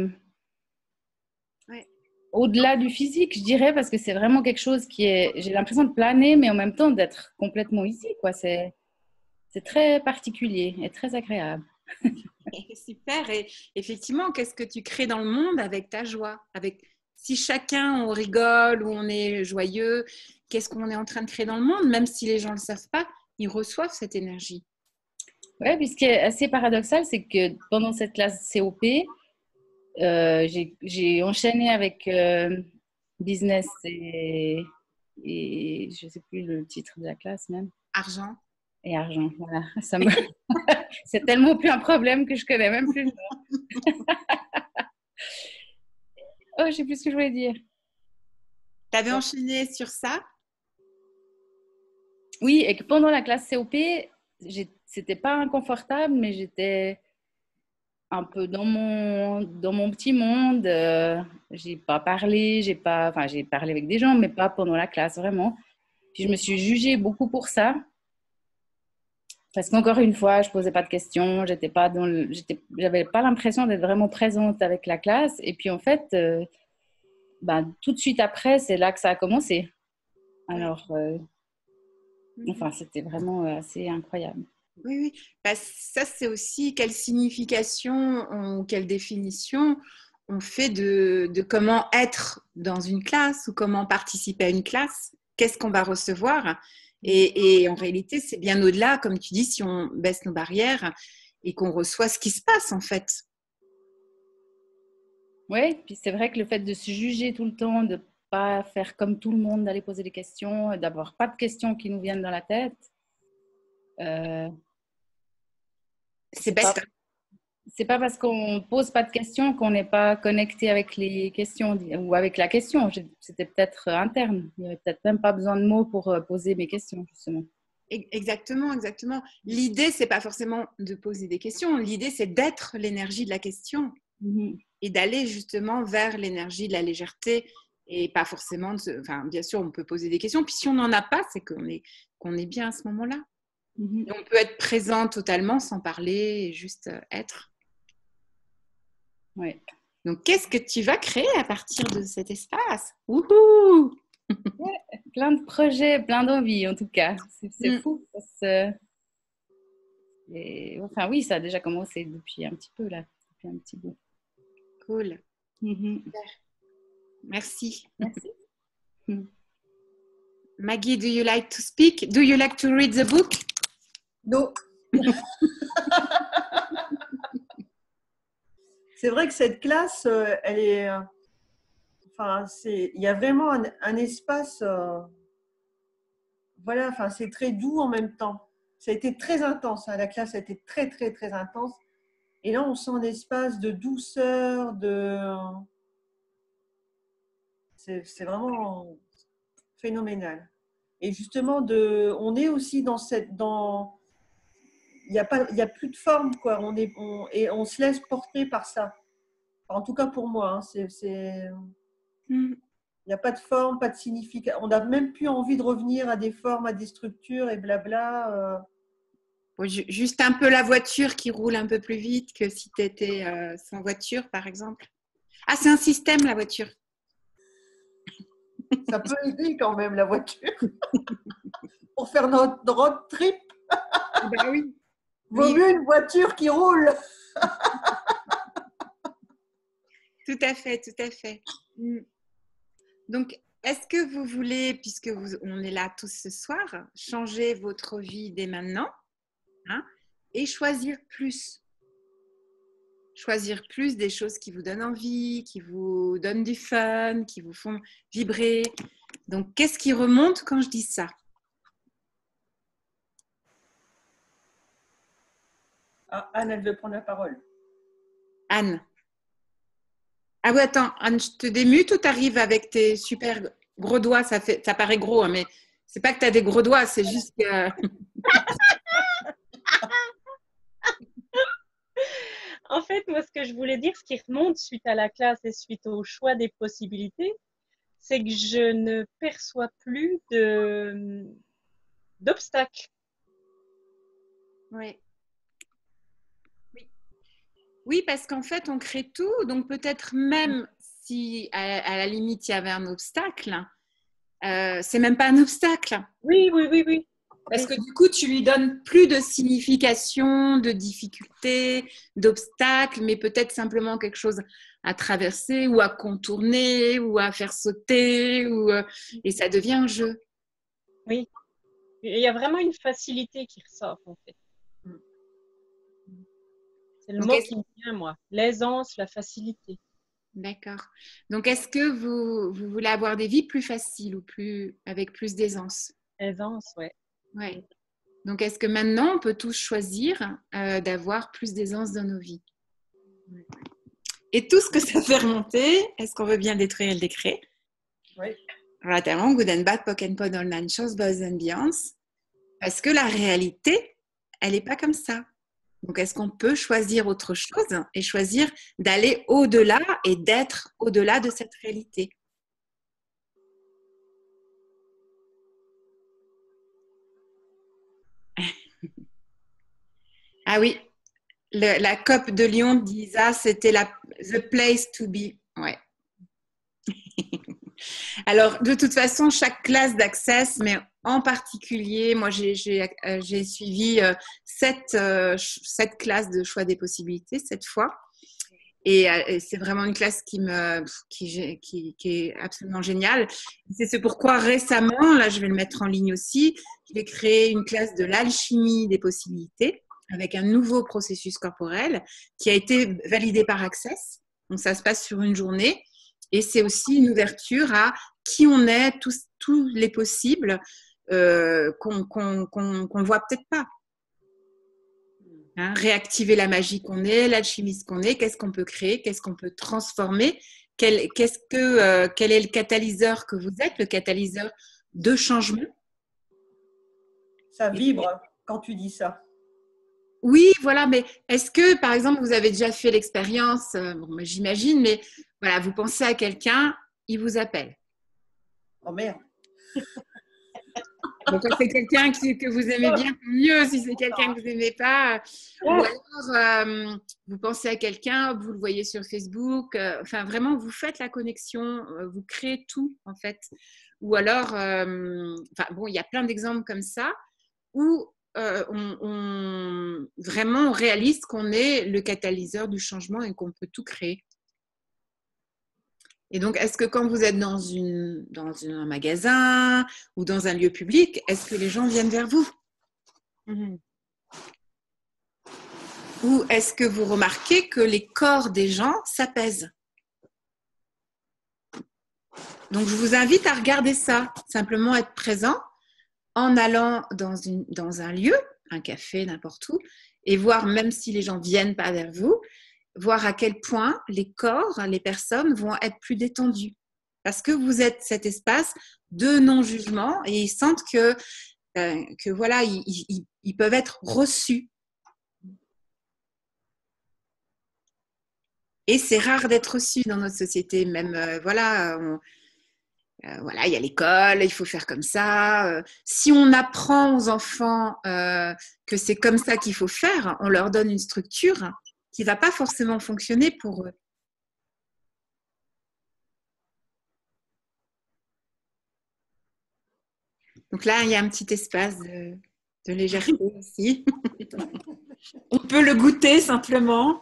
Ouais. au-delà du physique, je dirais, parce que c'est vraiment quelque chose qui est... J'ai l'impression de planer, mais en même temps d'être complètement ici, quoi. C'est très particulier et très agréable. Super. Et effectivement, qu'est-ce que tu crées dans le monde avec ta joie? Si chacun, on rigole ou on est joyeux, qu'est-ce qu'on est en train de créer dans le monde? Même si les gens ne le savent pas, ils reçoivent cette énergie. Oui, puis ce qui est assez paradoxal, c'est que pendant cette classe COP, j'ai enchaîné avec business et je ne sais plus le titre de la classe même. Argent. Et argent, voilà. C'est tellement plus un problème que je connais même plus le nom. Oh, je ne sais plus ce que je voulais dire. Tu avais enchaîné sur ça? Oui, et que pendant la classe COP, c'était pas inconfortable, mais j'étais un peu dans mon petit monde. J'ai pas parlé, j'ai parlé avec des gens, mais pas pendant la classe, vraiment. Puis je me suis jugée beaucoup pour ça. Parce qu'encore une fois, je posais pas de questions, j'avais pas l'impression d'être vraiment présente avec la classe. Et puis en fait, tout de suite après, c'est là que ça a commencé. Alors, enfin, c'était vraiment assez incroyable. Oui, oui. Ça, c'est aussi quelle signification ou quelle définition on fait de comment être dans une classe ou comment participer à une classe. Qu'est-ce qu'on va recevoir? Et en réalité, c'est bien au-delà, comme tu dis, si on baisse nos barrières et qu'on reçoit ce qui se passe, en fait. Oui, puis c'est vrai que le fait de se juger tout le temps, de pas faire comme tout le monde, d'aller poser des questions, d'avoir pas de questions qui nous viennent dans la tête, c'est bête. C'est pas parce qu'on pose pas de questions qu'on n'est pas connecté avec les questions ou avec la question. C'était peut-être interne. Il n'y avait peut-être même pas besoin de mots pour poser mes questions, justement. Exactement, exactement. L'idée, c'est pas forcément de poser des questions. L'idée, c'est d'être l'énergie de la question et d'aller justement vers l'énergie de la légèreté et pas forcément enfin, bien sûr, on peut poser des questions. Puis si on n'en a pas, c'est qu'on est bien à ce moment-là. Et on peut être présent totalement sans parler et juste être. Ouais. Donc, qu'est-ce que tu vas créer à partir de cet espace? Wouhou! Ouais, plein de projets, plein d'envies en tout cas. C'est fou. Enfin oui, ça a déjà commencé depuis un petit peu là, depuis un petit bout. Cool. Merci. Merci. Maggie, do you like to speak? Do you like to read the book? No. C'est vrai que cette classe, elle est... Enfin, il y a vraiment un espace... voilà, enfin, c'est très doux en même temps. Ça a été très intense, hein, la classe a été très, très, très intense. Et là, on sent un espace de douceur, c'est vraiment phénoménal. Et justement, on est aussi il n'y a plus de forme, quoi. Et on se laisse porter par ça. En tout cas pour moi, hein, il n'y a pas de forme, pas de signification. On n'a même plus envie de revenir à des formes, à des structures et blabla. Juste un peu la voiture qui roule un peu plus vite que si tu étais sans voiture, par exemple. Ah, c'est un système, la voiture. Ça peut aider quand même, la voiture. Pour faire notre road trip. Ben oui. Vaut mieux une voiture qui roule. Tout à fait, tout à fait. Donc, est-ce que vous voulez, puisque on est là tous ce soir, changer votre vie dès maintenant, hein, et choisir plus? Choisir plus des choses qui vous donnent envie, qui vous donnent du fun, qui vous font vibrer. Donc, qu'est-ce qui remonte quand je dis ça? Ah, Anne, elle veut prendre la parole. Anne. Ah oui, attends, Anne, je te démute ou tu arrives avec tes super gros doigts? Ça paraît gros, hein, mais c'est pas que tu as des gros doigts, c'est juste que… En fait, moi, ce que je voulais dire, ce qui remonte suite à la classe et suite au choix des possibilités, c'est que je ne perçois plus d'obstacles. Oui. Oui, parce qu'en fait, on crée tout. Donc, peut-être même si, à la limite, il y avait un obstacle, c'est même pas un obstacle. Oui, oui, oui, oui. Parce que du coup, tu lui donnes plus de signification, de difficulté, d'obstacle, mais peut-être simplement quelque chose à traverser ou à contourner ou à faire sauter. Et ça devient un jeu. Oui. Il y a vraiment une facilité qui ressort, en fait. C'est le mot qui me vient, moi. L'aisance, la facilité. D'accord. Donc, est-ce que vous voulez avoir des vies plus faciles ou avec plus d'aisance? Aisance, ouais. Ouais. Donc, est-ce que maintenant, on peut tous choisir d'avoir plus d'aisance dans nos vies? Et tout ce que ça fait remonter, est-ce qu'on veut bien détruire le décret? Oui. Relativement, good and bad, pock and pod, all nine shows, buzz and beyonce. Parce que la réalité, elle n'est pas comme ça. Donc, est-ce qu'on peut choisir autre chose et choisir d'aller au-delà et d'être au-delà de cette réalité? Ah oui, la COP de Lyon dit ça, c'était the place to be. Ouais. Alors, de toute façon, chaque classe d'Access, mais en particulier, moi, j'ai suivi 7 classes de choix des possibilités cette fois. Et c'est vraiment une classe qui est absolument géniale. C'est pourquoi récemment, là, je vais le mettre en ligne aussi, j'ai créé une classe de l'alchimie des possibilités avec un nouveau processus corporel qui a été validé par Access. Donc, ça se passe sur une journée. Et c'est aussi une ouverture à qui on est, tous les possibles qu'on ne voit peut-être pas. Hein, réactiver la magie qu'on est, l'alchimiste qu'on est, qu'est-ce qu'on peut créer, qu'est-ce qu'on peut transformer, quel est le catalyseur que vous êtes, le catalyseur de changement. Ça vibre quand tu dis ça. Oui, voilà, mais est-ce que, par exemple, vous avez déjà fait l'expérience, j'imagine, mais voilà, vous pensez à quelqu'un, il vous appelle. Oh merde. Donc, quand c'est quelqu'un que vous aimez bien, mieux. Si c'est quelqu'un que vous n'aimez pas, ou alors vous pensez à quelqu'un, vous le voyez sur Facebook, enfin vraiment, vous faites la connexion, vous créez tout en fait. Ou alors, il y a plein d'exemples comme ça où vraiment on réalise qu'on est le catalyseur du changement et qu'on peut tout créer. Et donc, est-ce que quand vous êtes dans un magasin ou dans un lieu public, est-ce que les gens viennent vers vous? Ou est-ce que vous remarquez que les corps des gens s'apaisent? Donc, je vous invite à regarder ça, simplement être présent en allant dans un lieu, un café, n'importe où, et voir, même si les gens ne viennent pas vers vous, voir à quel point les corps, les personnes vont être plus détendus. Parce que vous êtes cet espace de non-jugement et ils sentent que voilà, ils peuvent être reçus. Et c'est rare d'être reçu dans notre société. Même, voilà, il y a l'école, il faut faire comme ça. Si on apprend aux enfants que c'est comme ça qu'il faut faire, on leur donne une structure qui ne va pas forcément fonctionner pour eux. Donc là, il y a un petit espace de légèreté aussi. On peut le goûter simplement.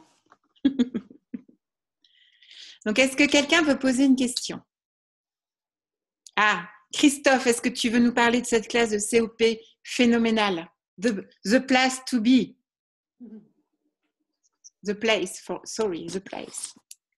Donc, est-ce que quelqu'un veut poser une question? Ah, Christophe, est-ce que tu veux nous parler de cette classe de COP phénoménale? The place to be. The place. The place.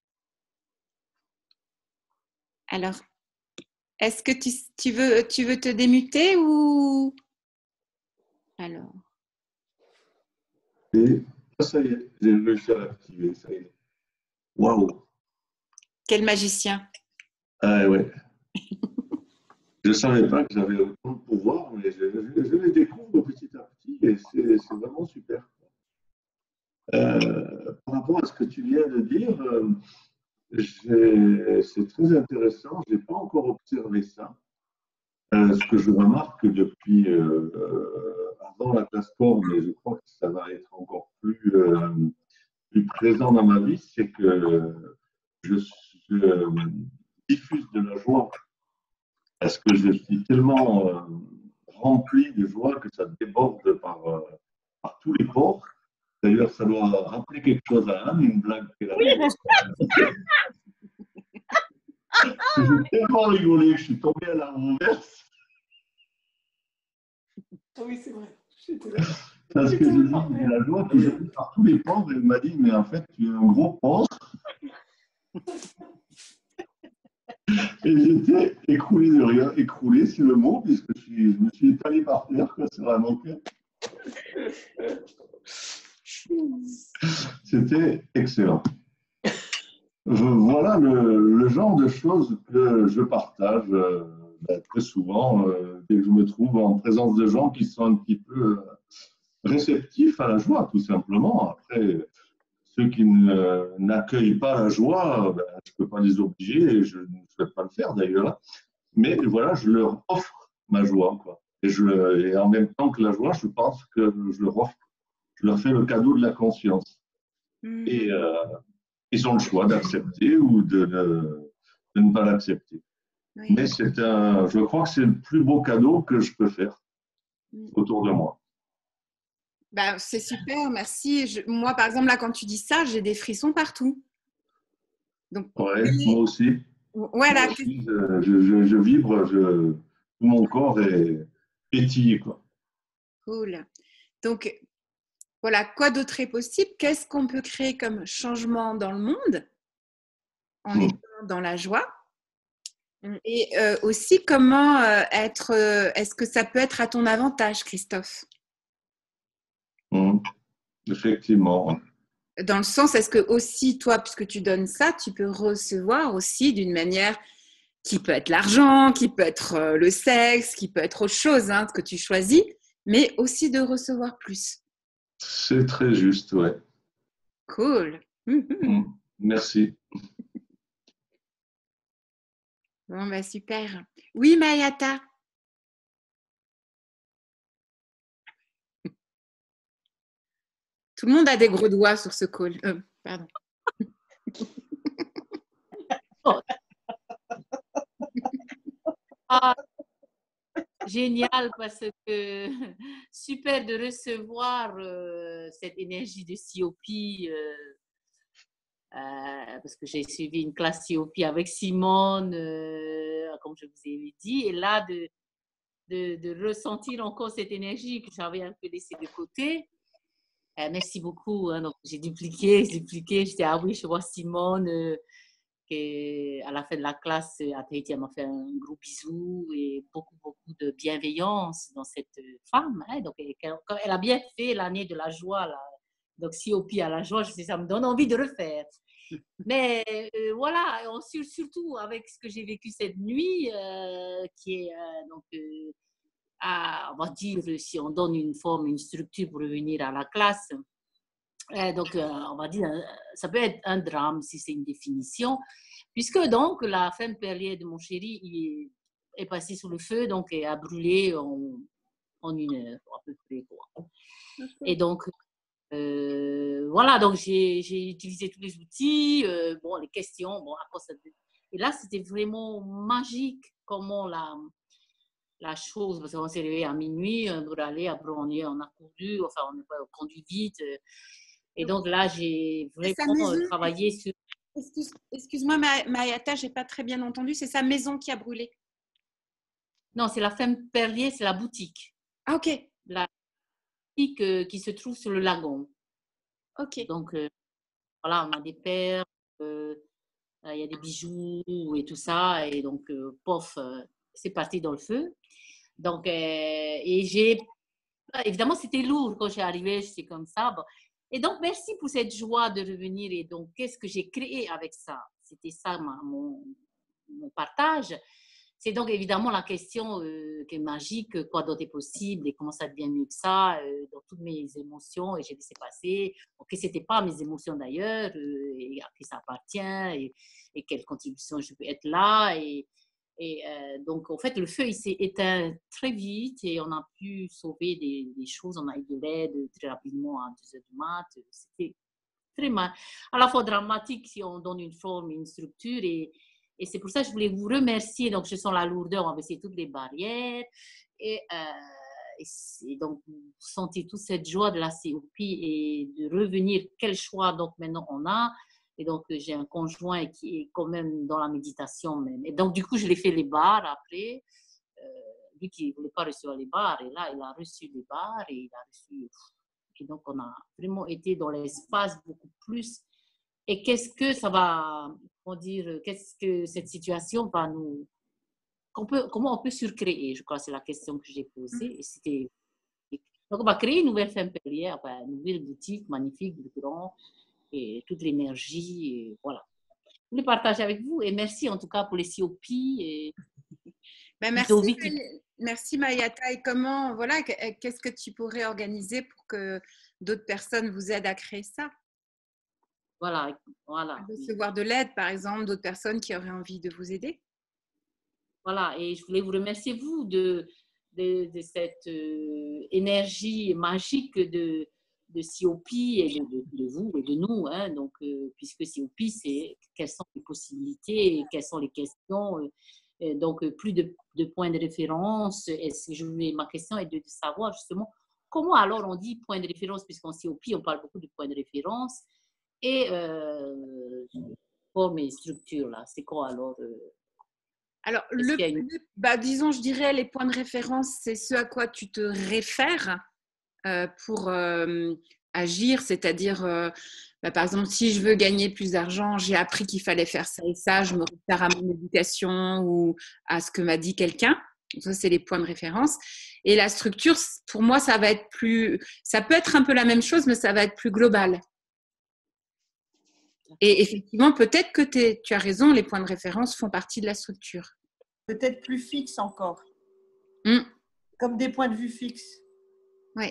Alors, est-ce que tu veux te démuter ou… Alors. Ça y est, j'ai réussi à l'activer, ça y est. Waouh! Quel magicien. Ah ouais. Je ne savais pas que j'avais autant de pouvoir, mais je les découvre petit à petit et c'est vraiment super. Par rapport à ce que tu viens de dire, c'est très intéressant. Je n'ai pas encore observé ça. Ce que je remarque depuis avant la classe sport, mais je crois que ça va être encore plus présent dans ma vie, c'est que je diffuse de la joie parce que je suis tellement rempli de joie que ça déborde par tous les pores. D'ailleurs, ça doit rappeler quelque chose à Anne, une blague qu'elle a eue. J'ai tellement rigolé que je suis tombé à la renverse. Ah oui, c'est vrai. J'étais là. Parce que j'ai la joie que j'ai par tous les pores. Et elle m'a dit, mais en fait, tu es un gros porc. Et j'étais écroulé de rire. Écroulé, c'est le mot, puisque je me suis étalé par terre, quoi, sur la moquette. C'était excellent. Voilà le genre de choses que je partage très souvent dès que je me trouve en présence de gens qui sont un petit peu réceptifs à la joie, tout simplement. Après, ceux qui n'accueillent pas la joie, je ne peux pas les obliger et je ne souhaite pas le faire d'ailleurs. Mais voilà, je leur offre ma joie, quoi. Et en même temps que la joie, je pense que je leur offre, je leur fais le cadeau de la conscience. Et ils ont le choix d'accepter ou de ne pas l'accepter. Oui. Mais je crois que c'est le plus beau cadeau que je peux faire autour de moi. Ben, c'est super, merci. Moi, par exemple, là, quand tu dis ça, j'ai des frissons partout. Donc, ouais, moi aussi. Voilà. Moi aussi, je vibre, tout mon corps est pétillé, quoi. Cool. Donc, voilà, quoi d'autre est possible? Qu'est-ce qu'on peut créer comme changement dans le monde en étant dans la joie? Et aussi, comment est-ce que ça peut être à ton avantage, Christophe? Effectivement. Dans le sens, est-ce que aussi, toi, puisque tu donnes ça, tu peux recevoir aussi d'une manière qui peut être l'argent, qui peut être le sexe, qui peut être autre chose, hein, que tu choisis, mais aussi de recevoir plus. C'est très juste, ouais. Cool. Merci. Bon, bah super. Oui, Mayata. Tout le monde a des gros doigts sur ce call. Pardon. Ah, génial, parce que super de recevoir cette énergie de COP, parce que j'ai suivi une classe COP avec Simone, comme je vous ai dit, et là, de ressentir encore cette énergie que j'avais un peu laissée de côté. Merci beaucoup. Hein. Donc, j'ai dupliqué. J'étais, ah oui, je vois Simone, à la fin de la classe, à Tahiti, elle m'a fait un gros bisou et beaucoup de bienveillance dans cette femme. Hein. Donc, elle a bien fait l'année de la joie. Là. Donc, COP à la joie, je sais, ça me donne envie de refaire. Mais voilà, surtout avec ce que j'ai vécu cette nuit, qui est donc... on va dire, si on donne une forme, une structure pour revenir à la classe, donc on va dire, ça peut être un drame si c'est une définition, puisque donc la femme perlière de mon chéri est passée sous le feu, donc et a brûlé en 1 heure à peu près. Quoi. Okay. Et donc, voilà, donc j'ai utilisé tous les outils, bon, les questions, bon, après ça, et là c'était vraiment magique comment la chose, parce qu'on s'est levé à minuit pour aller, après on a couru, enfin on a conduit vite. Et donc là, j'ai vraiment travaillé sur... Excuse-moi, Mayata, je n'ai pas très bien entendu. C'est sa maison qui a brûlé? Non, c'est la femme perlier, c'est la boutique. Ah, ok. La boutique qui se trouve sur le lagon. Ok. Donc, voilà, on a des perles, il y a des bijoux et tout ça. Et donc, pof, c'est parti dans le feu. Donc, et évidemment, c'était lourd quand j'ai arrivé, j'étais comme ça. Bon. Et donc, merci pour cette joie de revenir. Et donc, qu'est-ce que j'ai créé avec ça? C'était ça mon partage. C'est donc évidemment la question qui est magique, quoi d'autre est possible et comment ça devient mieux que ça, dans toutes mes émotions, et j'ai laissé passer, que ce n'était pas mes émotions d'ailleurs, et à qui ça appartient, et quelle contribution je peux être là. Donc, en fait, le feu, il s'est éteint très vite et on a pu sauver des choses. On a eu de l'aide très rapidement à 2 heures du mat. C'était très mal, à la fois dramatique si on donne une forme, une structure. Et c'est pour ça que je voulais vous remercier. Donc, je sens la lourdeur, on va baisser toutes les barrières. Et donc, vous sentez toute cette joie de la COP et de revenir. Quel choix, donc, maintenant, on a. Et donc, j'ai un conjoint qui est quand même dans la méditation même. Et donc, du coup, je l'ai fait les bars après. Lui qui ne voulait pas recevoir les bars. Et là, il a reçu les bars et il a reçu... Et donc, on a vraiment été dans l'espace beaucoup plus. Et qu'est-ce que ça va, comment dire, qu'est-ce que cette situation va nous... Comment on peut surcréer? Je crois que c'est la question que j'ai posée. Et donc, on va créer une nouvelle ferme perlière, une nouvelle boutique magnifique, du grand, et toute l'énergie. Et voilà. Je voulais partager avec vous. Et merci en tout cas pour les COP. Et merci Mayata. Et comment, voilà, qu'est-ce que tu pourrais organiser pour que d'autres personnes vous aident à créer ça? Voilà. Recevoir de l'aide, par exemple, d'autres personnes qui auraient envie de vous aider. Voilà. Et je voulais vous remercier, vous, de cette énergie magique de COP et de vous et de nous. Hein. Donc, puisque COP, c'est quelles sont les possibilités, quelles sont les questions. Donc, plus de points de référence. Ma question est de savoir justement comment alors on dit point de référence, puisqu'en COP, on parle beaucoup de points de référence. Et forme et structure, là, c'est quoi alors Alors, disons, je dirais, les points de référence, c'est ce à quoi tu te réfères pour agir, c'est-à-dire, par exemple, si je veux gagner plus d'argent, j'ai appris qu'il fallait faire ça et ça, je me réfère à mon éducation ou à ce que m'a dit quelqu'un. Ça, c'est les points de référence. Et la structure, pour moi, ça peut être un peu la même chose, mais ça va être plus global. Et effectivement, peut-être que tu as raison, les points de référence font partie de la structure. Peut-être plus fixe encore. Comme des points de vue fixes. Oui.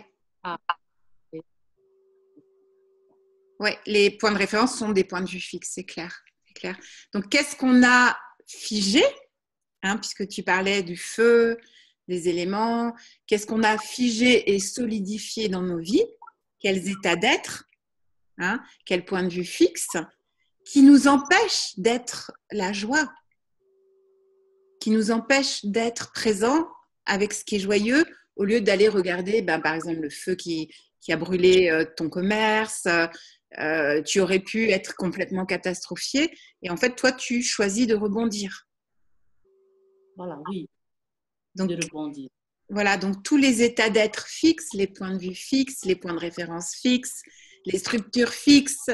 Oui, les points de référence sont des points de vue fixes, c'est clair. Donc, qu'est-ce qu'on a figé, puisque tu parlais du feu, des éléments, qu'est-ce qu'on a figé et solidifié dans nos vies? Quels états d'être? Quel point de vue fixe qui nous empêche d'être la joie, qui nous empêche d'être présent avec ce qui est joyeux, au lieu d'aller regarder, par exemple, le feu qui a brûlé ton commerce. Tu aurais pu être complètement catastrophié. Et en fait, toi, tu choisis de rebondir. Voilà, oui. Donc, de rebondir. Voilà, donc tous les états d'être fixes, les points de vue fixes, les points de référence fixes, les structures fixes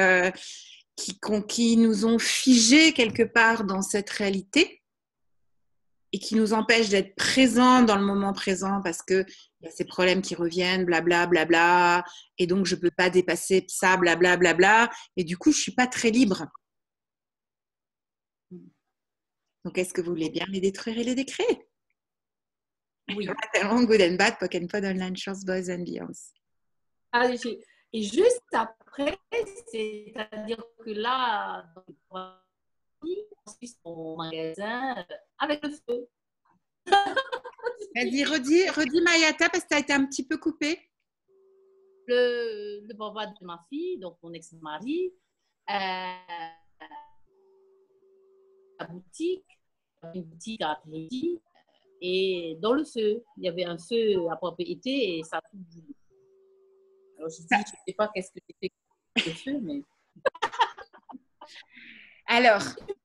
qui nous ont figés quelque part dans cette réalité et qui nous empêchent d'être présents dans le moment présent parce qu'il y a ces problèmes qui reviennent, blabla, blabla, et donc je ne peux pas dépasser ça, blabla, blabla, et du coup, je ne suis pas très libre. Donc, est-ce que vous voulez bien les détruire et les décréer? Oui. Tellement good and bad, Pock and Pod Online Shorts, Boys and Beyonds. Et juste après, c'est-à-dire que là, on suit son magasin avec le feu. Vas-y, redis Mayata, parce que tu as été un petit peu coupée. Le papa de ma fille, donc mon ex-mari, la boutique, une boutique à Atlétie, et dans le feu, il y avait un feu à propriété et ça a tout brûlé. Alors je dis, je ne sais pas qu'est-ce que c'était le feu, mais... Alors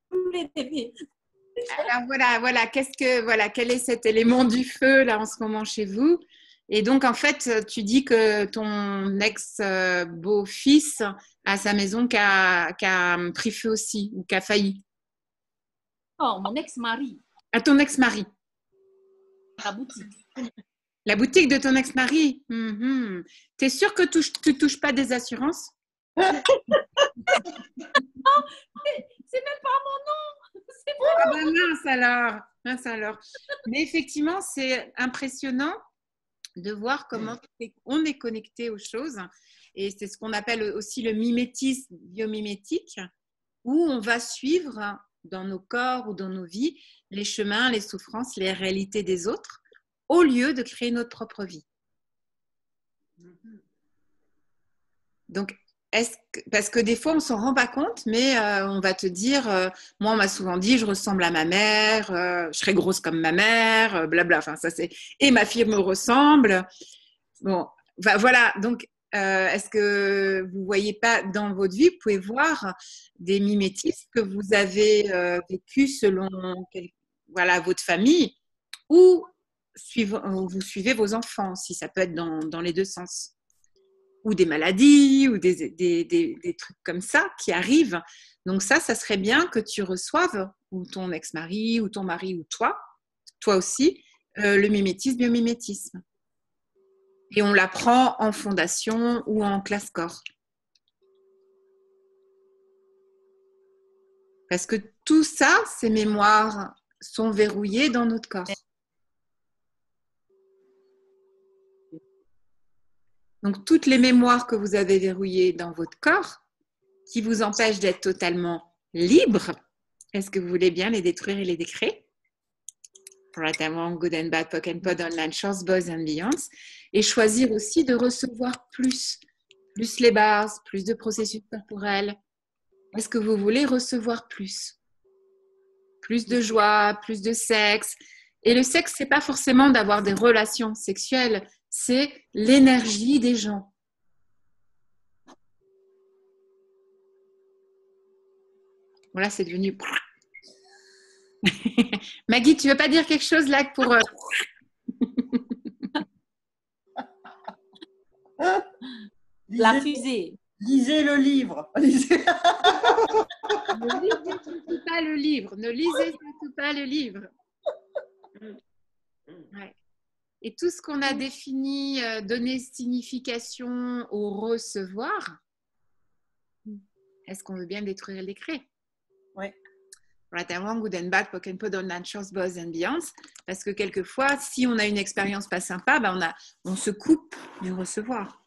voilà, quel est cet élément du feu là en ce moment chez vous? Et donc en fait, tu dis que ton ex-beau-fils a sa maison qui a pris feu aussi ou qui a failli. Oh, mon ex-mari. À ton ex-mari. La boutique. La boutique de ton ex-mari. T'es sûre que tu touches pas des assurances? C'est même pas mon nom. C'est pas Ah ben mince alors. Mince alors. Mais effectivement, c'est impressionnant de voir comment on est connecté aux choses. Et c'est ce qu'on appelle aussi le mimétisme biomimétique, où on va suivre dans nos corps ou dans nos vies les chemins, les souffrances, les réalités des autres, au lieu de créer notre propre vie. Donc, parce que des fois, on ne s'en rend pas compte, mais on va te dire, moi, on m'a souvent dit, je ressemble à ma mère, je serais grosse comme ma mère, blabla. Enfin, ça, c'est... Et ma fille me ressemble. Bon, voilà. Donc, est-ce que vous ne voyez pas dans votre vie, vous pouvez voir des mimétismes que vous avez vécu selon voilà, votre famille ou vous suivez vos enfants aussi. Ça peut être dans les deux sens. Ou des maladies, ou des trucs comme ça qui arrivent. Donc ça serait bien que tu reçoives, ou ton ex-mari, ou ton mari, ou toi aussi, le mimétisme, biomimétisme. Et on l'apprend en fondation ou en classe corps. Parce que tout ça, ces mémoires sont verrouillées dans notre corps. Donc, toutes les mémoires que vous avez verrouillées dans votre corps, qui vous empêchent d'être totalement libre, est-ce que vous voulez bien les détruire et les décréer? Right and wrong, good and bad, POC and POD, online, shorts, boys and beyonds. Et choisir aussi de recevoir plus les bases, plus de processus corporels. Est-ce que vous voulez recevoir plus? Plus de joie, plus de sexe. Et le sexe, c'est pas forcément d'avoir des relations sexuelles, c'est l'énergie des gens. Voilà, c'est devenu... Maggie, tu veux pas dire quelque chose là pour... La fusée. Lisez le livre. Lisez. Ne lisez surtout pas le livre. Ne lisez surtout pas le livre. Ouais. Et tout ce qu'on a défini, donner signification au recevoir, est-ce qu'on veut bien détruire le décret? Oui. Right and wrong, good and bad, POC and POD, online, shorts, boys and beyonds. Parce que quelquefois, si on a une expérience pas sympa, ben on se coupe du recevoir.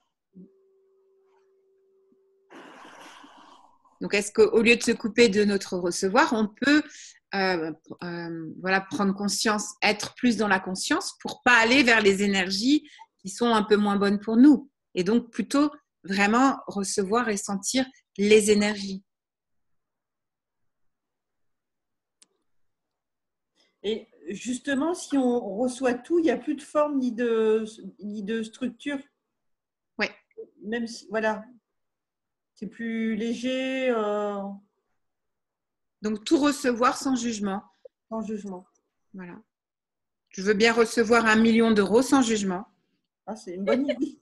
Donc, est-ce qu'au lieu de se couper de notre recevoir, on peut voilà, prendre conscience, être plus dans la conscience pour pas aller vers les énergies qui sont un peu moins bonnes pour nous. Et donc, plutôt vraiment recevoir et sentir les énergies. Et justement, si on reçoit tout, il n'y a plus de forme ni de structure. Oui. Même si, voilà, c'est plus léger. Donc, tout recevoir sans jugement. Sans jugement. Voilà. Je veux bien recevoir 1 million d'euros sans jugement. Ah, c'est une bonne idée.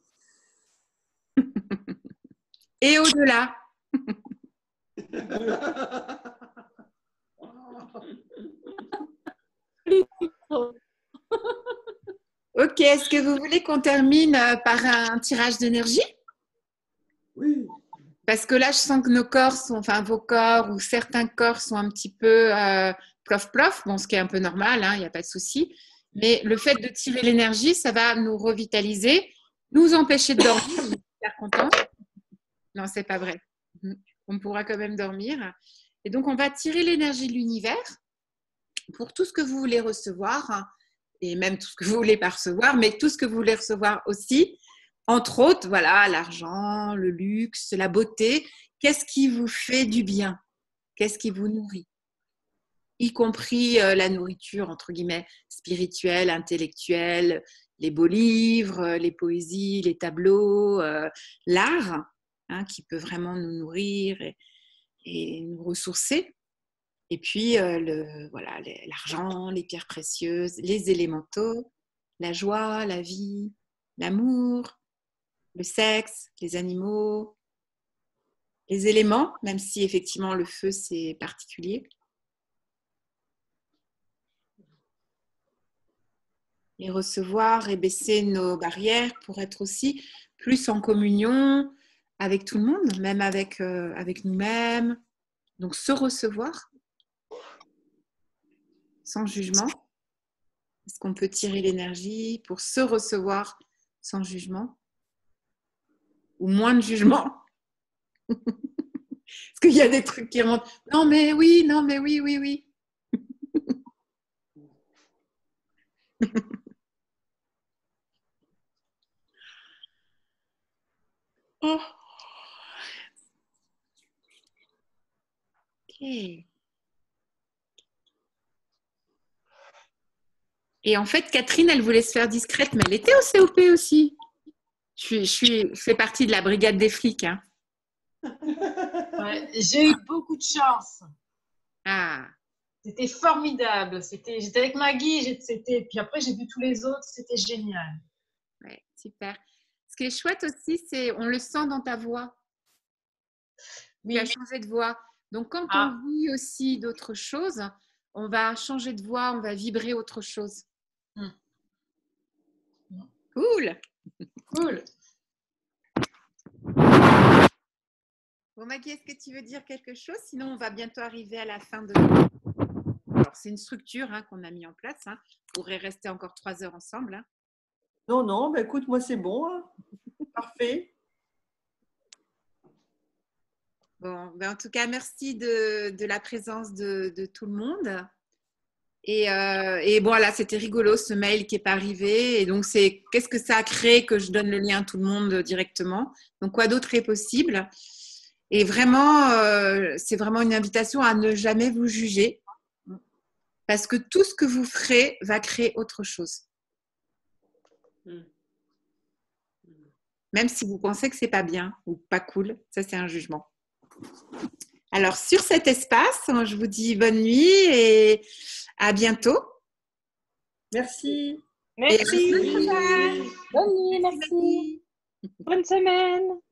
Et au-delà. Ok, est-ce que vous voulez qu'on termine par un tirage d'énergie? Oui. Parce que là, je sens que nos corps sont, enfin vos corps ou certains corps sont un petit peu plof-plof, bon, ce qui est un peu normal, hein, il n'y a pas de souci. Mais le fait de tirer l'énergie, ça va nous revitaliser, nous empêcher de dormir. Je suis super contente. Non, c'est pas vrai. On pourra quand même dormir. Et donc, on va tirer l'énergie de l'univers pour tout ce que vous voulez recevoir, et même tout ce que vous voulez pas recevoir, mais tout ce que vous voulez recevoir aussi. Entre autres, voilà, l'argent, le luxe, la beauté. Qu'est-ce qui vous fait du bien? Qu'est-ce qui vous nourrit? Y compris la nourriture, entre guillemets, spirituelle, intellectuelle, les beaux livres, les poésies, les tableaux, l'art, hein, qui peut vraiment nous nourrir et nous ressourcer. Et puis, voilà, l'argent, les pierres précieuses, les élémentaux, la joie, la vie, l'amour, le sexe, les animaux, les éléments, même si effectivement le feu, c'est particulier. Et recevoir et baisser nos barrières pour être aussi plus en communion avec tout le monde, même avec nous-mêmes. Donc, se recevoir sans jugement. Est-ce qu'on peut tirer l'énergie pour se recevoir sans jugement? Ou moins de jugement? Parce qu'il y a des trucs qui remontent. Non, mais oui, oui, oui. Oh. Ok. Et en fait, Catherine, elle voulait se faire discrète, mais elle était au COP aussi. Je fais partie de la brigade des flics. Hein. Ouais, j'ai eu beaucoup de chance. Ah. C'était formidable. J'étais avec Maggie, puis après j'ai vu tous les autres, c'était génial. Ouais, super. Ce qui est chouette aussi, c'est on le sent dans ta voix. Oui. Tu as changé de voix. Donc, quand on vit aussi d'autres choses, on va changer de voix, on va vibrer autre chose. Cool. Cool. Bon, Maggie, est-ce que tu veux dire quelque chose? Sinon, on va bientôt arriver à la fin de... Alors, c'est une structure qu'on a mis en place. On pourrait rester encore 3 heures ensemble. Non, bah, écoute, moi, c'est bon. Parfait. Bon, ben, en tout cas, merci de la présence de tout le monde. Et bon, là, c'était rigolo ce mail qui n'est pas arrivé. Et donc, c'est qu'est-ce que ça a créé que je donne le lien à tout le monde directement. Donc, quoi d'autre est possible? Et vraiment, c'est vraiment une invitation à ne jamais vous juger. Parce que tout ce que vous ferez va créer autre chose. Même si vous pensez que ce n'est pas bien ou pas cool, ça, c'est un jugement. Alors, sur cet espace, je vous dis bonne nuit et à bientôt. Merci. Merci. Bonne nuit, merci. Bonne semaine.